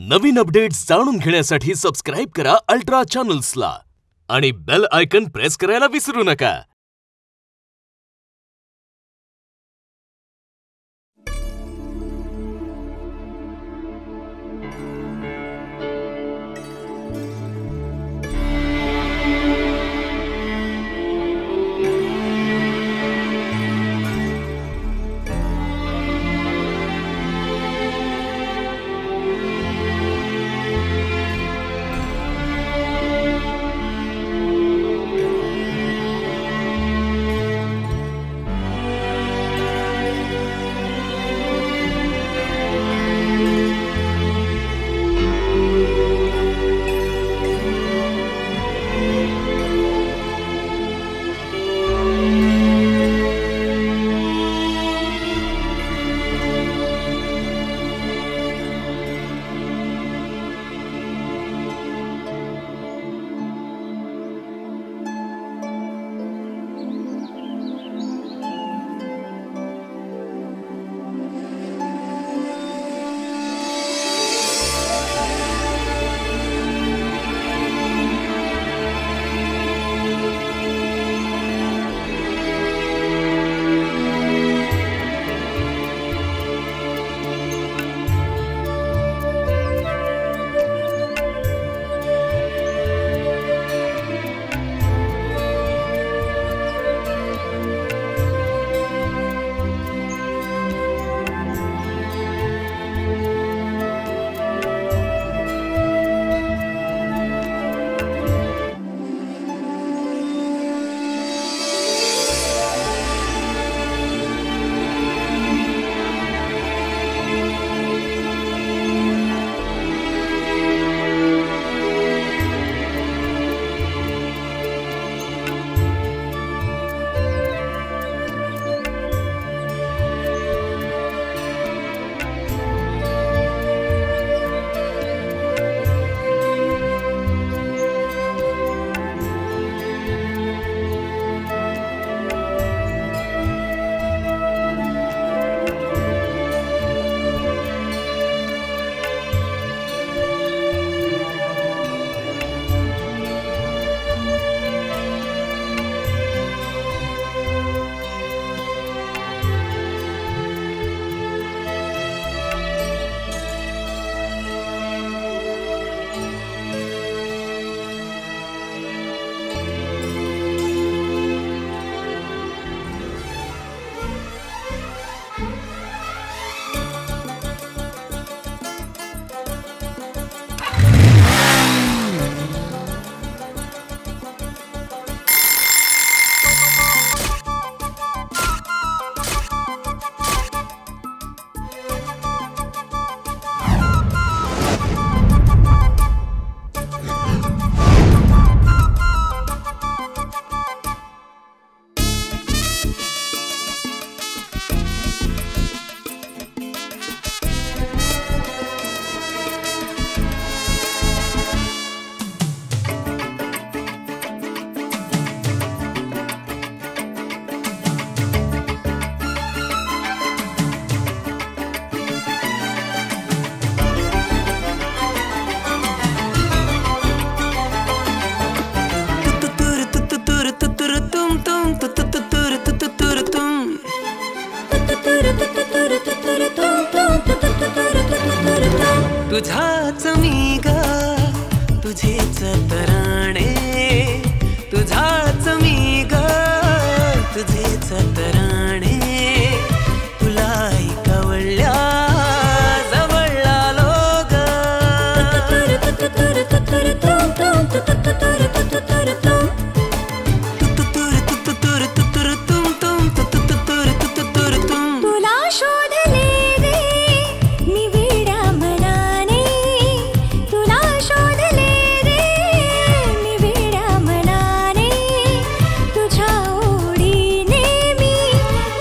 नवीन updates जाणून घेण्यासाठी subscribe करा अल्ट्रा चॅनल्सला आणि बेल आयकॉन प्रेस करायला विसरू नका। तुझाच मी ग तुझेच तराणे तुझाच मी ग तुझेच तराणे तुला कवळल्या जवळला लोग तुला शोधले रे मी वेड्या मनाने तुला शोधले रे मी वेड्या मनाने तुझ्या ओढीने मी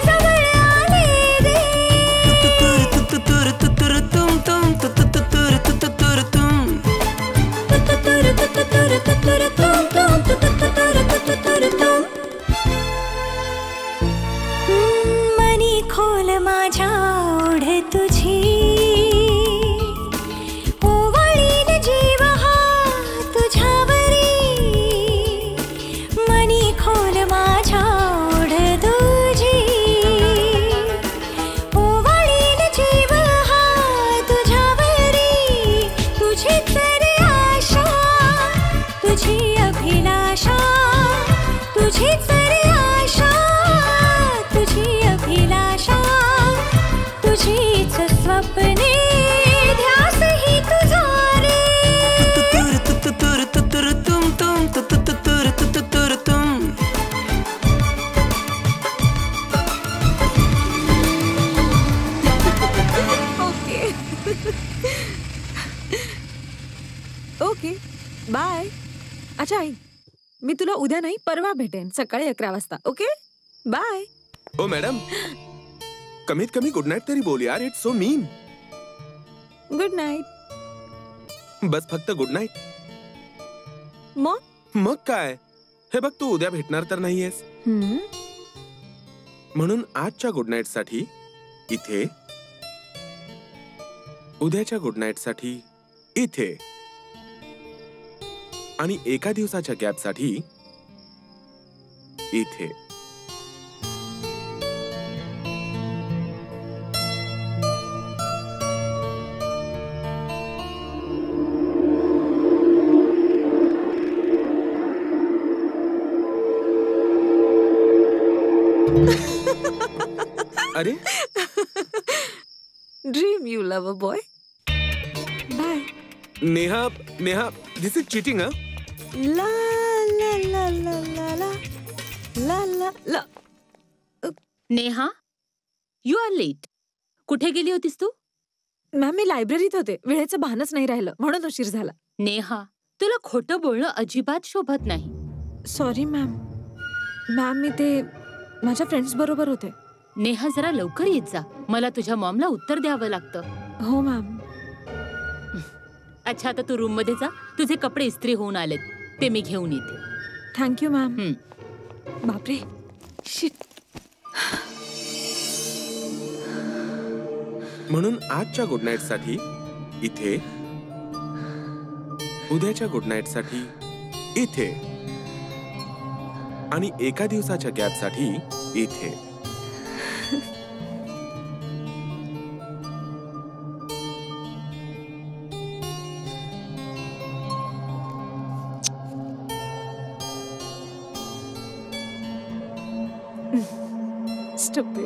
आशा तुझीच स्वप्ने ध्यासही तुझा रे तुतुर तुतुर तुतुर तुम तुम तुतुर तुतुर तुम ओके ओके बाय. अच्छा आई, मी तुला उद्या नाही परवा भेटेन सकाळी 11 वाजता. Okay bye. ओ मैडम, कमीत कमी गुड नाईट तरी बोल यार. It's so mean. Good night. बस फक्त गुड नाईट. मग काय, हे बघ तू उद्या भेटणार तर नाहीयेस, म्हणून आजच्या गुड नाईट साठी इथे, उद्याच्या गुड नाईट साठी इथे, आणि एका दिवसाच्या गॅप साठी इथे. अरे dream you love boy. Bye. Neha, Neha, this is cheating. ला ला ला ला ला ला ला ला ला. Neha, you are late. कुठे गेली होतीस तू? मॅम मी लायब्ररीत होते, वेळेचं भानच नाही राहिलं म्हणून उशीर झाला. नेहा, तुला खोटं बोलणं अजिबात शोभत नाही. Sorry ma'am. मॅम मी ते माझ्या फ्रेंड्स बरोबर होते. नेहा, जरा लवकर येत जा, मला तुझ्या मॉमला उत्तर द्यावं लागतं. हो मॅम. अच्छा, आता तू रूम मध्ये जा, तुझे कपडे इस्त्री होऊन आलेत, ते मी घेऊन येते. Thank you ma'am. बापरे, शिट. म्हणून आजच्या गुड नाईट साठी इथे, उद्याच्या गुड नाईट साठी इथे, आणि एका दिवसाच्या गॅप साठी इथे. Stupid.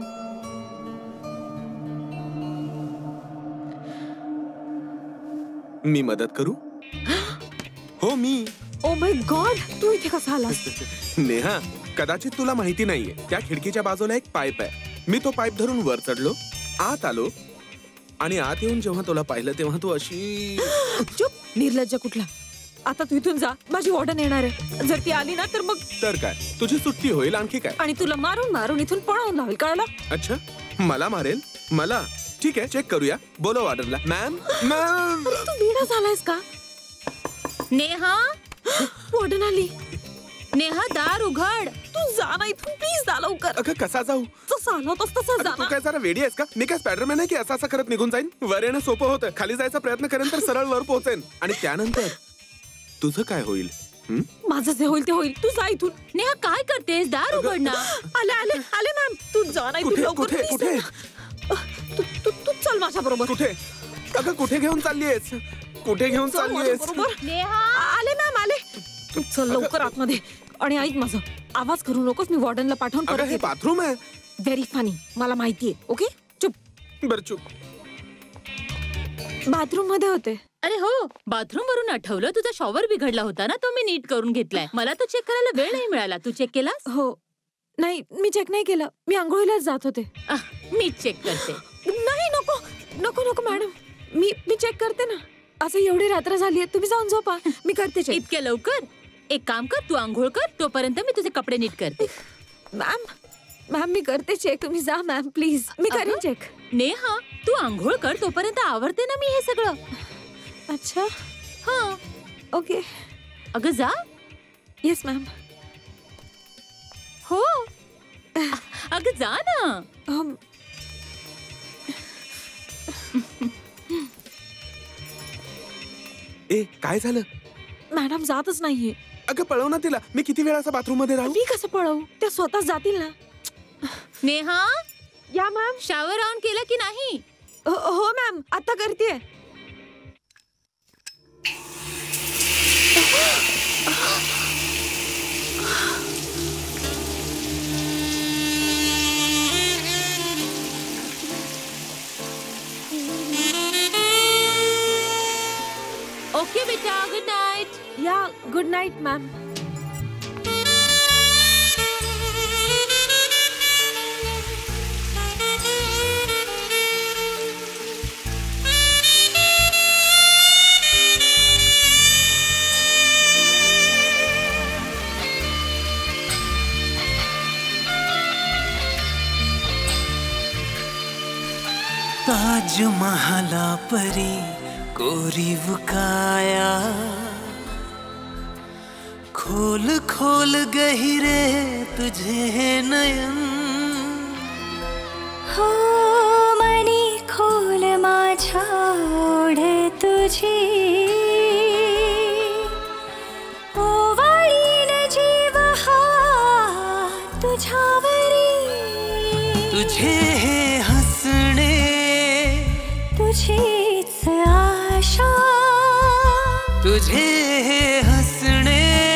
मी मदत करू? हो मी. ओ माय गॉड, तू इथे कसा आलास? नेहा, कदाचित तुला माहिती नाहीये, त्या खिडकीच्या बाजूला एक पाईप आहे. मी तो पाईप धरून वर चढलो, आत आलो, आणि आत येऊन जेव्हा तुला पाहिलं तेव्हा तू अशी. चुप, निर्लज्ज कुठला. आता तू इथून जा, माझी वॉर्डन येणार आहे. जर ती आली ना तर मग. तर काय, तुझी सुट्टी होईल, आणखी काय. आणि तुला मारून मारून इथून पळवून लावेल, कळलं? अच्छा, मला मारेल? मला? ठीक आहे, चेक करूया. बोलो ऑर्डरला. Ma'am, ma'am. तू वेडा झालायस का? नेहा, वॉर्डन आली. नेहा, दार उघड. तू जा ना इथून प्लीज, जा लवकर. अगं कसा जाऊ? तसं आला होतास तसं जा तू ना. काय जरा वेडी आहेस का? मी काय स्पायडरमॅन आहे की असं असं करत निघून जाईन? वर येणं सोपं होतं, खाली जायचा प्रयत्न करेन तर सरळ वर पोहोचेन, आणि त्यानंतर तुझं काय होईल? माझं जे होईल ते होईल, तू जा इथून. नेहा, काय करतेस? दार उघड ना. आले आले आले मॅम, तू जा ना इथून कुठे लवकर, कुठे please. कुठे तू तू तू चल माझ्या बरोबर. कुठे? अगं कुठे घेऊन चाललीयेस? कुठे घेऊन चाललीयेस? नेहा, आले मॅम आले. तू चल लवकर आतमध्ये. आणि ऐक माझं, आवाज करू नकोस, मी वॉर्डनला पाठवून अगं परत हे येते. बाथरूम आहे. व्हेरी फनी, मला माहितीये. ओके चुप. बर चुप. बाथरूम मध्ये होते. अरे हो, बाथरूम वरून आठवलं, तुझा शॉवर बिघडला होता ना, तो मी नीट करून घेतलाय. मला तो चेक करायला वेळ नाही मिळाला. तू चेक केलास? हो. नाही, मी चेक नाही केलं, मी आंघोळीलाच जात होते. मी चेक करते. नाही, नको नको नको मॅडम, मी चेक करते ना. असं एवढी रात्र झालीये, तुम्ही जाऊन झोपा, मी करते चेक. इतक्या लवकर? एक काम कर, तू आंघोळ कर, तोपर्यंत मी तुझे कपडे नीट करते. मॅम मी करते चेक, तुम्ही जा मॅम प्लीज, मी करेन चेक. नेहा, तू आंघोळ कर, तोपर्यंत आवरते ना मी हे सगळं. अच्छा, हा, ओके. अगं जा. Yes ma'am. हो, अगं जा ना. ए, काय झालं? मॅडम जातच नाहीये. अगं पळव ना तिला. मी किती वेळा असं बाथरूम मध्ये राहू? मी कसं पळवू? त्या स्वतः जातील ना. नेहा, या मॅम. शॉवर ऑन केला की नाही? हो मॅम, आता करतेय. Good night ma'am. ताजमहला परी कोरीव काया, खोल खोल गहिरे तुझे नयन. हो मनी खोल माझ्या ओढ तुझी, ओवाळीन जीव हा तुझ्यावरी. तुझे हे हसणे तुझीच आशा, तुझे हे हसणे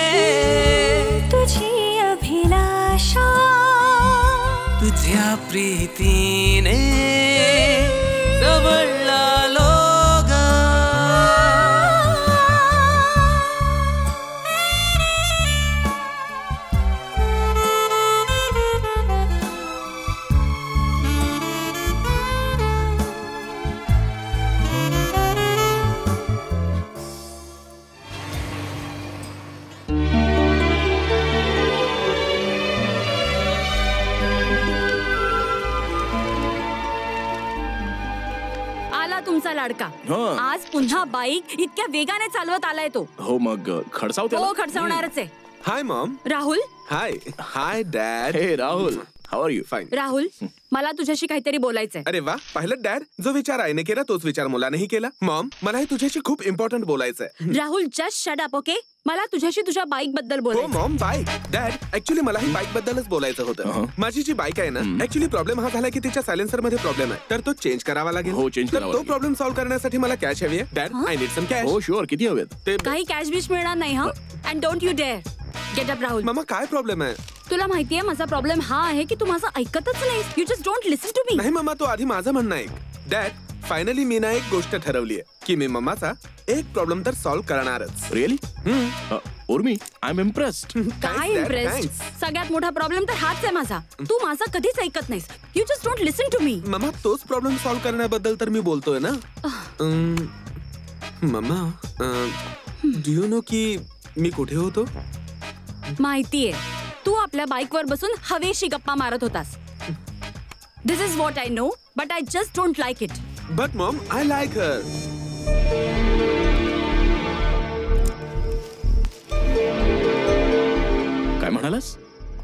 तुझी अभिलाषा. तुझ्या प्रीतीने जवळला लोग. तुमचा लाडका आज पुन्हा बाईक इतक्या वेगाने चालवत आलाय तो. हो मग खडसावते. हो खडसावणारच आहे. Hi mom. Rahul. Hi dad. Hey Rahul, how are you? Fine. Rahul, मला तुझ्याशी काहीतरी बोलायचंय. अरे वा, पाहिलं डॅड, जो विचार आईने केला तोच विचार मुलानेही केला. मॉम, मला हे तुझ्याशी खूप इम्पॉर्टंट बोलायचंय. Rahul just shut up. Okay, मला तुझ्याशी तुझ्या बाईक बद्दल हो बोलायचं. Maugham, bike. डॅड, ऍक्च्युली मला ही बाईक बद्दलच बोलायचं होतं. माझी जी बाईक आहे ना, ऍक्च्युली प्रॉब्लेम हा झाला की तिच्या सायलेन्सर मध्ये प्रॉब्लेम आहे, तर तो चेंज करावा लागेल. हो, चेंज करावा तो लागेल. प्रॉब्लेम सॉल्व्ह करण्यासाठी मला कॅश हवी आहे. Dad, I need some cash. हो शुअर, किती हवेत? ते काही कॅश बिश मिळणार नाही हा. And don't you dare get up. Rahul, मामा काय प्रॉब्लेम आहे? तुला माहितीये माझा प्रॉब्लेम हा आहे की तू माझं ऐकतच नाही. You just don't listen to me. नाही मामा, तो आधी माझं म्हणणं ऐक. डॅड, फायनली मी ना एक गोष्ट ठरवली आहे की मी मम्माचा एक प्रॉब्लेम तर सॉल्व्ह करणारच. Really? Urmi, I am impressed. काय इम्प्रेस्ड? सगळ्यात मोठा प्रॉब्लेम तर हाच आहे माझा. तू माझा कधीच ऐकत नाहीस. You just don't listen to me. Mama, तोच प्रॉब्लेम सॉल्व्ह करण्याबद्दल तर मी बोलतोय ना. मम्मा, डू यू नो की मी कुठे होतो? माहितीये, तू आपल्या बाईकवर बसून हवेशी गप्पा मारत होतास. This is what I know, but I just don't like it. But mom, I like her. काय म्हणालास?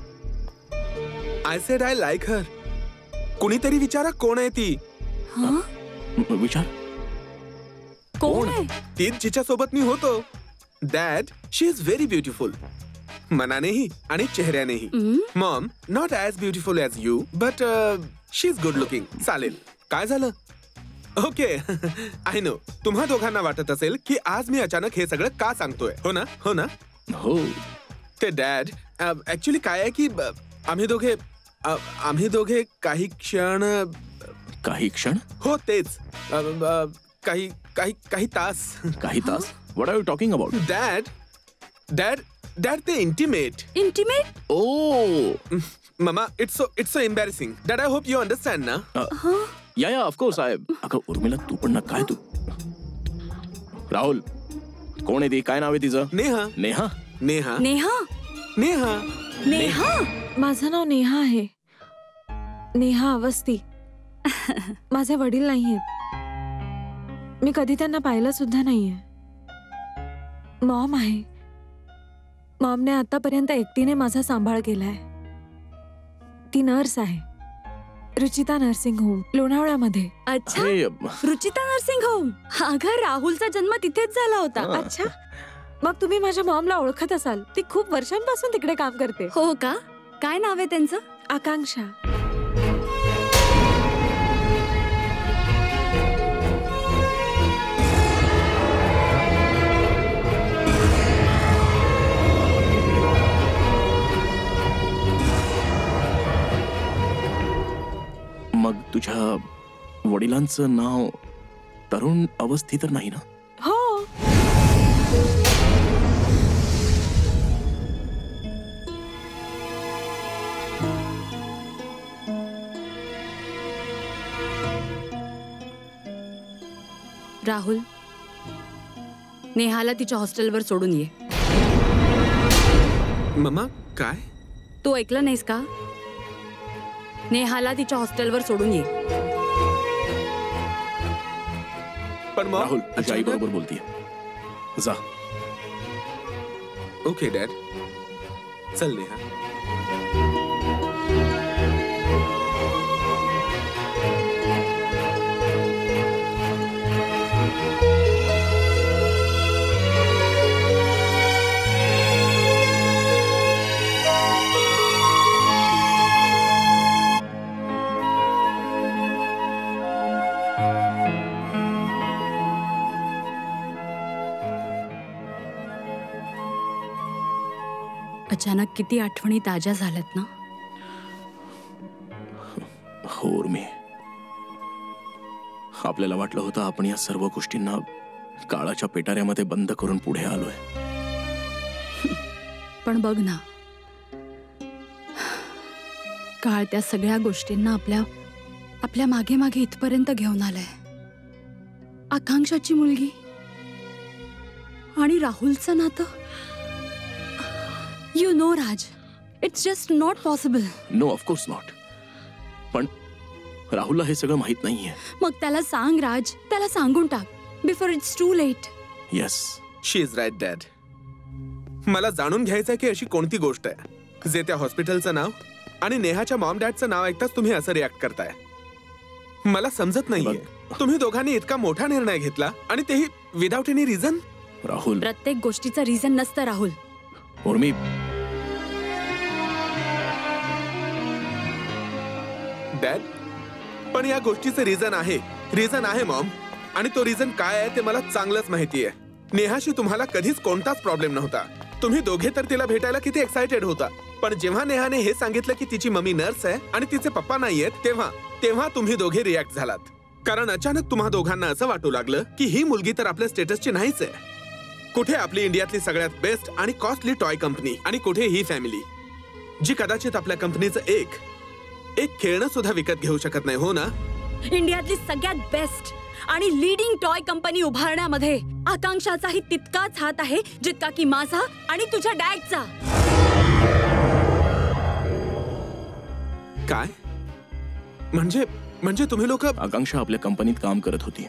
I said I like her. कुणीतरी विचारा कोण आहे ती. विचार. कोण आहे? ती जिच्या सोबत मी होतो. Dad, she is very beautiful. मनानेही आणि चेहऱ्यानेही. Mom, not as beautiful as you, but she is good looking. चालेल. काय झालं? Okay, I know. तुम्हा दोघांना वाटत असेल की आज मी अचानक हे सगळं का सांगतोय. हो ना? हो ना? हो. ते डॅड, ऍक्च्युली काय आहे की आम्ही दोघे काही क्षण. काही क्षण? हो तेच. काही तास. काही तास? What are you talking about? Dad ते intimate. Intimate? Oh mama, it's so embarrassing. Dad, I hope you understand ना. Yeah of course. अगं उर्मिला, तू पण ना. काय तू? राहुल, कोण आहे ती? काय नाव आहे तिचं? नेहा. नेहा? नेहा. नेहा? नेहा. नेहा? माझं नाव नेहा आहे. नेहा अवस्थी. माझे वडील नाहीयेत. मी कधी त्यांना पाहिलं सुद्धा नाहीये. मॉम आहे. मॉमने आतापर्यंत एकटीने माझा सांभाळ केलाय. ती नर्स आहे. रुचिता नर्सिंग होम, लोणावळ्यामध्ये. अच्छा, अरे, रुचिता नर्सिंग होम. अगं, राहुलचा जन्म तिथेच झाला होता. अच्छा, मग तुम्ही माझ्या मॉमला ओळखत असाल. ती खूप वर्षांपासून तिकडे काम करते. हो का? काय नाव आहे त्यांचं? आकांक्षा. मग तुझ्या वडिलांचं नाव तरुण अवस्थी तर नाही ना? हो. राहुल, नेहाला तिच्या हॉस्टेलवर सोडून ये. मम्मा काय? तू ऐकलं नाहीस का? नेहाला तिच्या हॉस्टेलवर सोडून ये. पण मॉम, राहुल तुझ्या आई बरोबर बोलतीये. जा. ओके डॅड, चल नेहा. अचानक किती आठवणी ताज्या झाल्यात ना. हो उर्मी, आपल्याला वाटलं होतं आपण या सर्व गोष्टींना काळाच्या पेटाऱ्यामध्ये बंद करून पुढे आलोय. पण बघ ना, काळ त्या सगळ्या गोष्टींना आपल्या मागे मागे इथपर्यंत घेऊन आलाय. आकांक्षाची मुलगी आणि राहुलचं नातं. You know Raj, it's just not possible. No of course not. पण राहुलला हे सगळं माहित नाहीये. मग त्याला सांग राज, त्याला सांगून टाक before it's too late. Yes, she is right dad. मला जाणून घ्यायचं की अशी कोणती गोष्ट आहे जे त्या हॉस्पिटलचं नाव आणि नेहाच्या मॉम डॅडचं नाव ऐकताच तुम्ही असं रिॲक्ट करताय. मला समजत नाहीये, तुम्ही दोघांनी इतका मोठा निर्णय घेतला आणि तेही विदाउट एनी रिझन. राहुल, प्रत्येक गोष्टीचं रिझन नसतं राहुल. उर्मी, डॅड, पण या गोष्टीचं रिझन आहे मॉम. आणि तो रिझन काय आहे ते मला चांगलंच माहितीये. नेहाशी तुम्हाला कधीच कोणताच प्रॉब्लेम नव्हता. तुम्ही दोघे तर तिला भेटायला किती एक्साइटेड होता. पण जेव्हा नेहाने हे सांगितलं की तिची मम्मी नर्स आहे आणि तिचे पप्पा नाहीयेत, तेव्हा तुम्ही दोघे रिॲक्ट झालात. कारण अचानक तुम्हा दोघांना असं वाटू लागलं की ही मुलगी तर आपल्या स्टेटसची नाहीच आहे. कुठे आपली इंडियातली सगळ्यात बेस्ट आणि कॉस्टली टॉय कंपनी आणि कुठे ही फॅमिली जी कदाचित आपल्या कंपनीचं एक खेळणं सुद्धा विकत घेऊ शकत नाही. हो ना? इंडियातली सगळ्यात बेस्ट आणि लीडिंग टॉय कंपनी उभारण्यामध्ये आकांक्षाचाही तितकाच हात आहे जितका की माझा आणि तुझ्या डॅडचा. काय म्हणजे तुम्ही लोक? आकांक्षा आपल्या कंपनीत काम करत होती.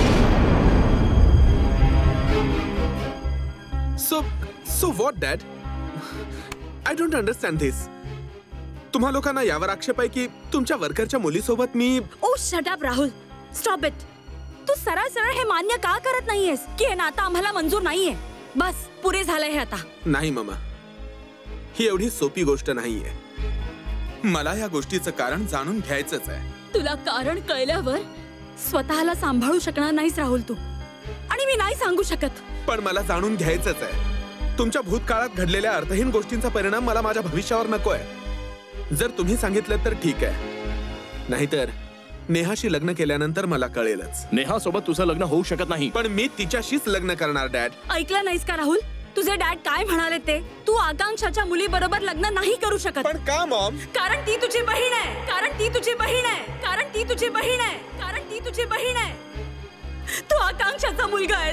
So what, Dad? I don't understand this. तुम्हा लोकांना यावर आक्षेप आहे की तुमच्या वर्करच्या मुलीसोबत मी... oh shut up Rahul, stop it. तू सरळ सरळ हे मान्य का करत नाहीयेस की हे नातं आम्हाला मंजूर नाहीये? बस पुरे झालंय हे आता. नाही मम्मा, ही एवढी सोपी गोष्ट नाहीये. मला या गोष्टीचं कारण जाणून घ्यायचंच आहे. तुला कारण कळल्यावर स्वतःला सांभाळू शकणार नाहीस राहुल तू. आणि मी नाही सांगू शकत. पण मला जाणून घ्यायचंच आहे. तुमच्या भूतकाळात घडलेल्या अर्थहीन गोष्टींचा परिणाम मला माझ्या भविष्यावर नकोय. जर तुम्ही सांगितलं तर ठीक आहे, नाहीतर नेहाशी लग्न केल्यानंतर मला कळेलच. नेहा सोबत तुझं लग्न होऊ शकत नाही. पण मी तिच्याशीच लग्न करणार डॅड. ऐकलं नाहीस का राहुल? तुझे डॅड काय म्हणाले ते? तू आकांक्षाच्या मुली बरोबर लग्न नाही करू शकत. पण का मॉम? कारण ती तुझी बहीण आहे. कारण ती तुझी बहीण आहे. कारण ती तुझी बहीण आहे. कारण ती तुझी बहीण आहे. तू आकांक्षाचा मुलगा आहेस.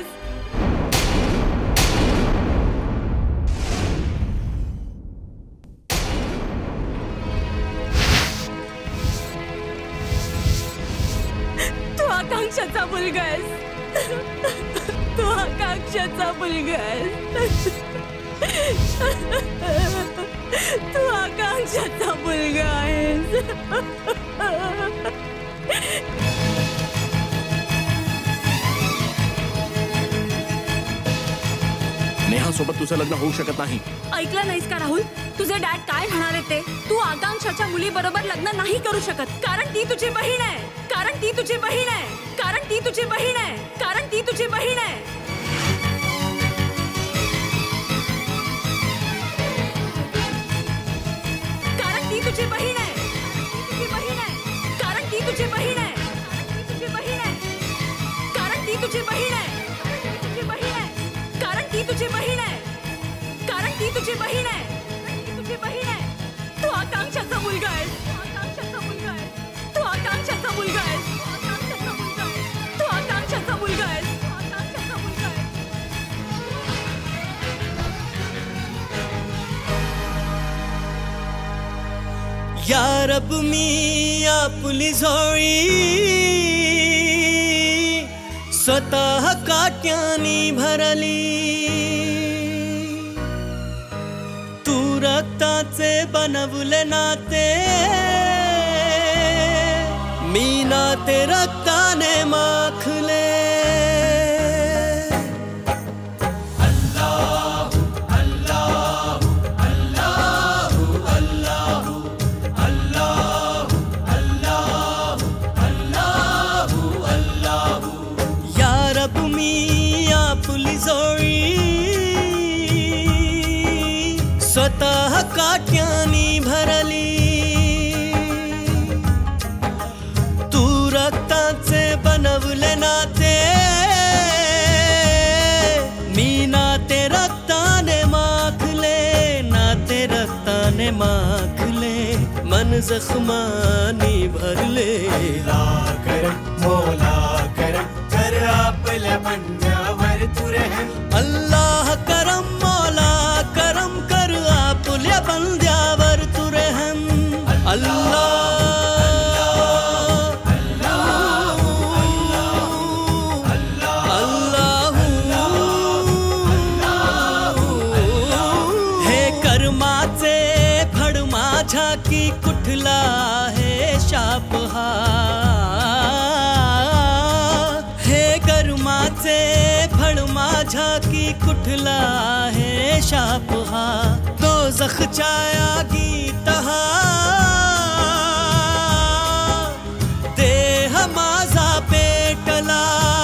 तू आकांक्षाचा मुलगा आहेस. तू आकांक्षाचा मुलगा आहेस. तू आकांक्षाचा मुलगा आहेस. नेहा सोबत तुझं लग्न होऊ शकत नाही. ऐकलं नाहीस का राहुल? तुझे डॅड काय म्हणाले ते? तू आकांक्षाच्या मुली बरोबर लग्न नाही करू शकत. कारण ती तुझी बहीण आहे. कारण ती तुझी बहीण आहे. कारण ती तुझी बहीण आहे. कारण ती तुझी बहीण आहे. कारण ती तुझी बहीण आहे. कारण ती तुझी बहीण आहे. कारण ती तुझी बहीण आहे. कारण ती तुझी बहीण आहे. कारण ती तुझी बहीण आहे. तुझी बहीण आहे. तू आकांक्षाचा मुलगा आहेस. तू आकांक्षाचा मुलगा आहेस. तू आकांक्षाचा मुलगा आहेस. यार अब मी आपली झोळी स्वतः काट्यानी भरली. तू रक्ताचे बनवले नाते, मी नाते रक्ताने माखले. स्वतः काट्यानी भरली. तू रक्ताचे बनवले नाते, मी नाते रक्ताने माखले. नाते रक्ताने माखले, मन जखमानी भरले. करम मोला करम कर आपल्या बंड्यावर तू रहम. अल्लाह करम मौला करम कर आपल्या बंद्यावर तू रहम. अल्लाह हे कर्माचे फड माझ्या की कुठला आहे शाप हा. हे कर्माचे फड माझ्या की कुठला आहे शाप हा. दोजखच्या आगीत हा देह माझा पेटला.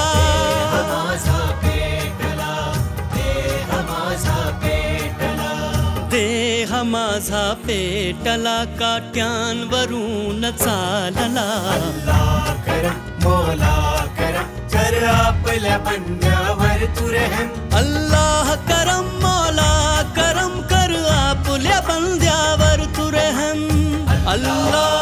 देह माझा पेटला, काट्यांवरून चालला. करम मोला करम कर आपल्या बंड्यावर तू रहम. अल्लाह करम मौला करम कर आपल्या बंद्यावर तू रहम. अल्लाह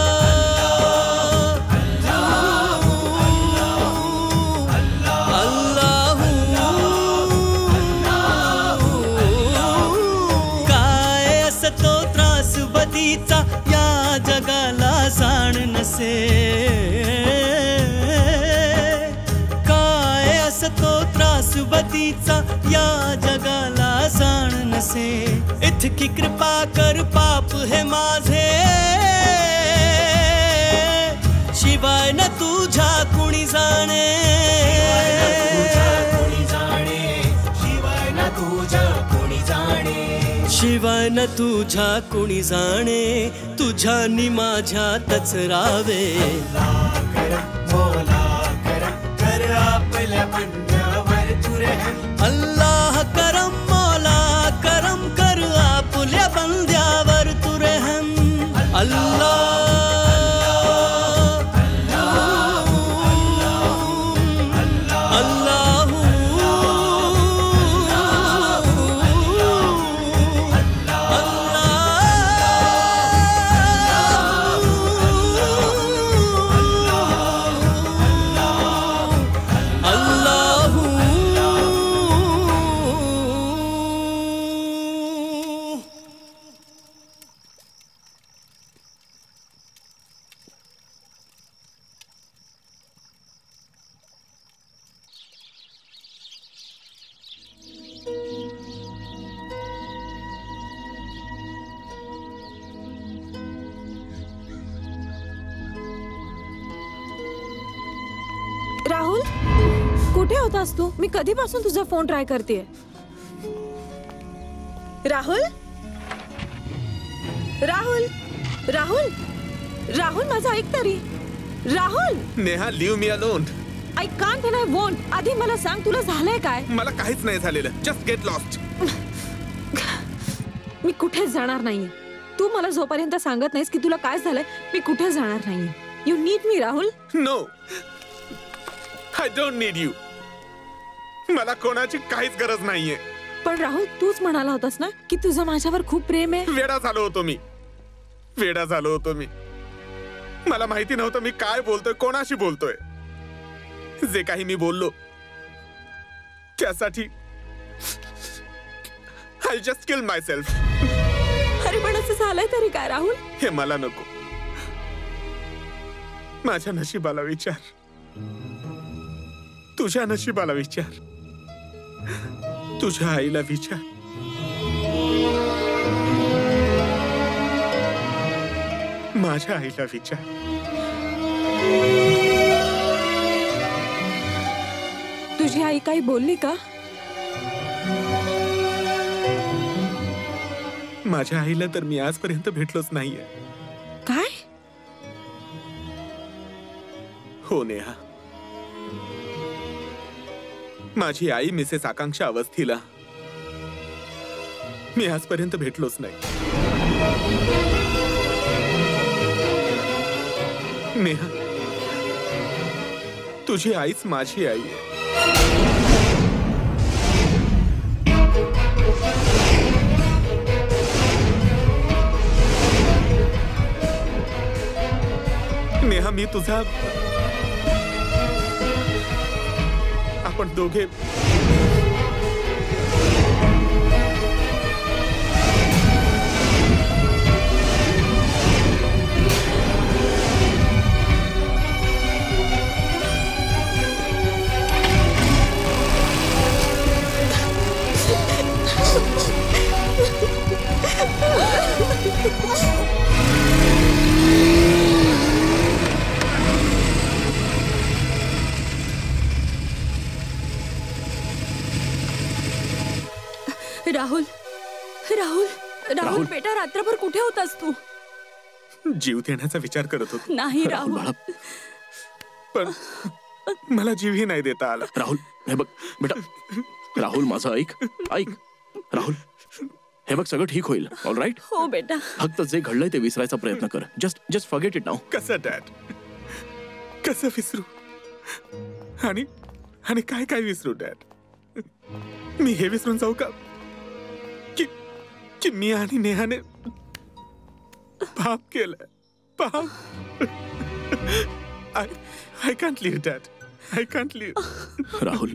बदीचा या जगाला जाण नसे. काय असतो त्रास बदीचा या जगाला जाण नसे. इतकी कृपा कर पाप हे माझे, शिवाय न तुझ्या कुणी जाणे. शिवाय न तुझ्या कुणी जाणे, तुझ्यानी माझ्यातच रावे. अल्लाह करम मौला करम कर आपल्या बंद्यावर तू रहम. अल्लाह राहुल, कुठे होतास तू? मी कधीपासून तुझा फोन ट्राय करतेय. राहुल राहुल राहुल राहुल माझं ऐक तरी. Rahul. Neha, leave me alone. I can't and I won't. आधी मला सांग तुला झालंय काय? मला काहीच नाही झालेलं. Just get lost. मी कुठेच जाणार नाहीये. तू मला जोपर्यंत सांगत नाहीस की तुला काय झालंय, मी कुठे जाणार नाहीये. You need me Rahul. No, I don't need you. मला कोणाची काहीच गरज नाहीये. पण राहुल, तूच म्हणाला होतास ना की तुझं माझ्यावर खूप प्रेम आहे. वेडा झालो होतो मी. मला माहिती नव्हतं मी काय बोलतोय, कोणाशी बोलतोय. जे काही मी बोललो त्यासाठी I just kill myself. अरे पण असं झालंय तरी काय राहुल? हे मला नको. माझ्या नशिबाला विचार, तुझ्या नशिबाला विचार, तुझ्या आईला विचार. माझ्या आईला विचार. तुझी आई काही बोलली का? माझ्या आईला तर मी आजपर्यंत भेटलोच नाहीये. काय? हो नेहा, माझी आई मिसेस आकांक्षा अवस्थीला मी आजपर्यंत भेटलोच नाही. नेहा, तुझी आईच माझी आई आहे. नेहा, मी तुझा, आपण दोघे राहुल, राहुल, राहुल बेटा, रात्रभर कुठे होतास तू? जीव देण्याचा विचार करत होतो. नाही राहुल, बाळा, पण मला जीवही नाही देता आला. राहुल हे बघ बेटा, राहुल माझं ऐक ऐक. राहुल हे बघ, सगळं ठीक होईल. All right. हो बेटा. फक्त जे घडलंय ते विसरायचा प्रयत्न कर. Just forget it now. कसं डॅड, कसं विसरू? आणि आणि काय काय विसरू डॅड? मी हे विसरून जाऊ का की मी आणि नेहाने पाप केलं? पाप. I can't leave dad. I can't leave. Rahul,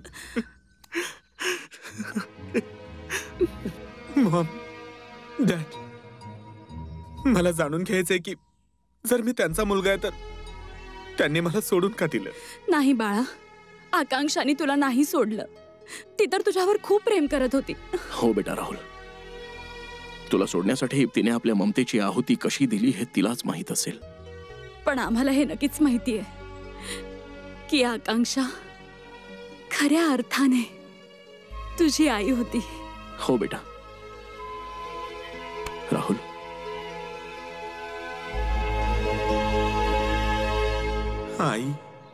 mom, dad, मला जाणून घ्यायचंय की जर मी त्यांचा मुलगा आहे तर त्यांनी मला सोडून का दिलं? नाही बाळा, आकांक्षाने तुला नाही सोडलं. ती तर तुझ्यावर खूप प्रेम करत होती. हो बेटा राहुल, तुला सोडण्यासाठी तिने आपल्या ममतेची आहुती कशी दिली हे तिलाच माहित असेल. पण आम्हाला हे नक्कीच माहिती आहे की आकांक्षा खऱ्या अर्थाने तुझी आई होती. हो बेटा. राहुल, आई,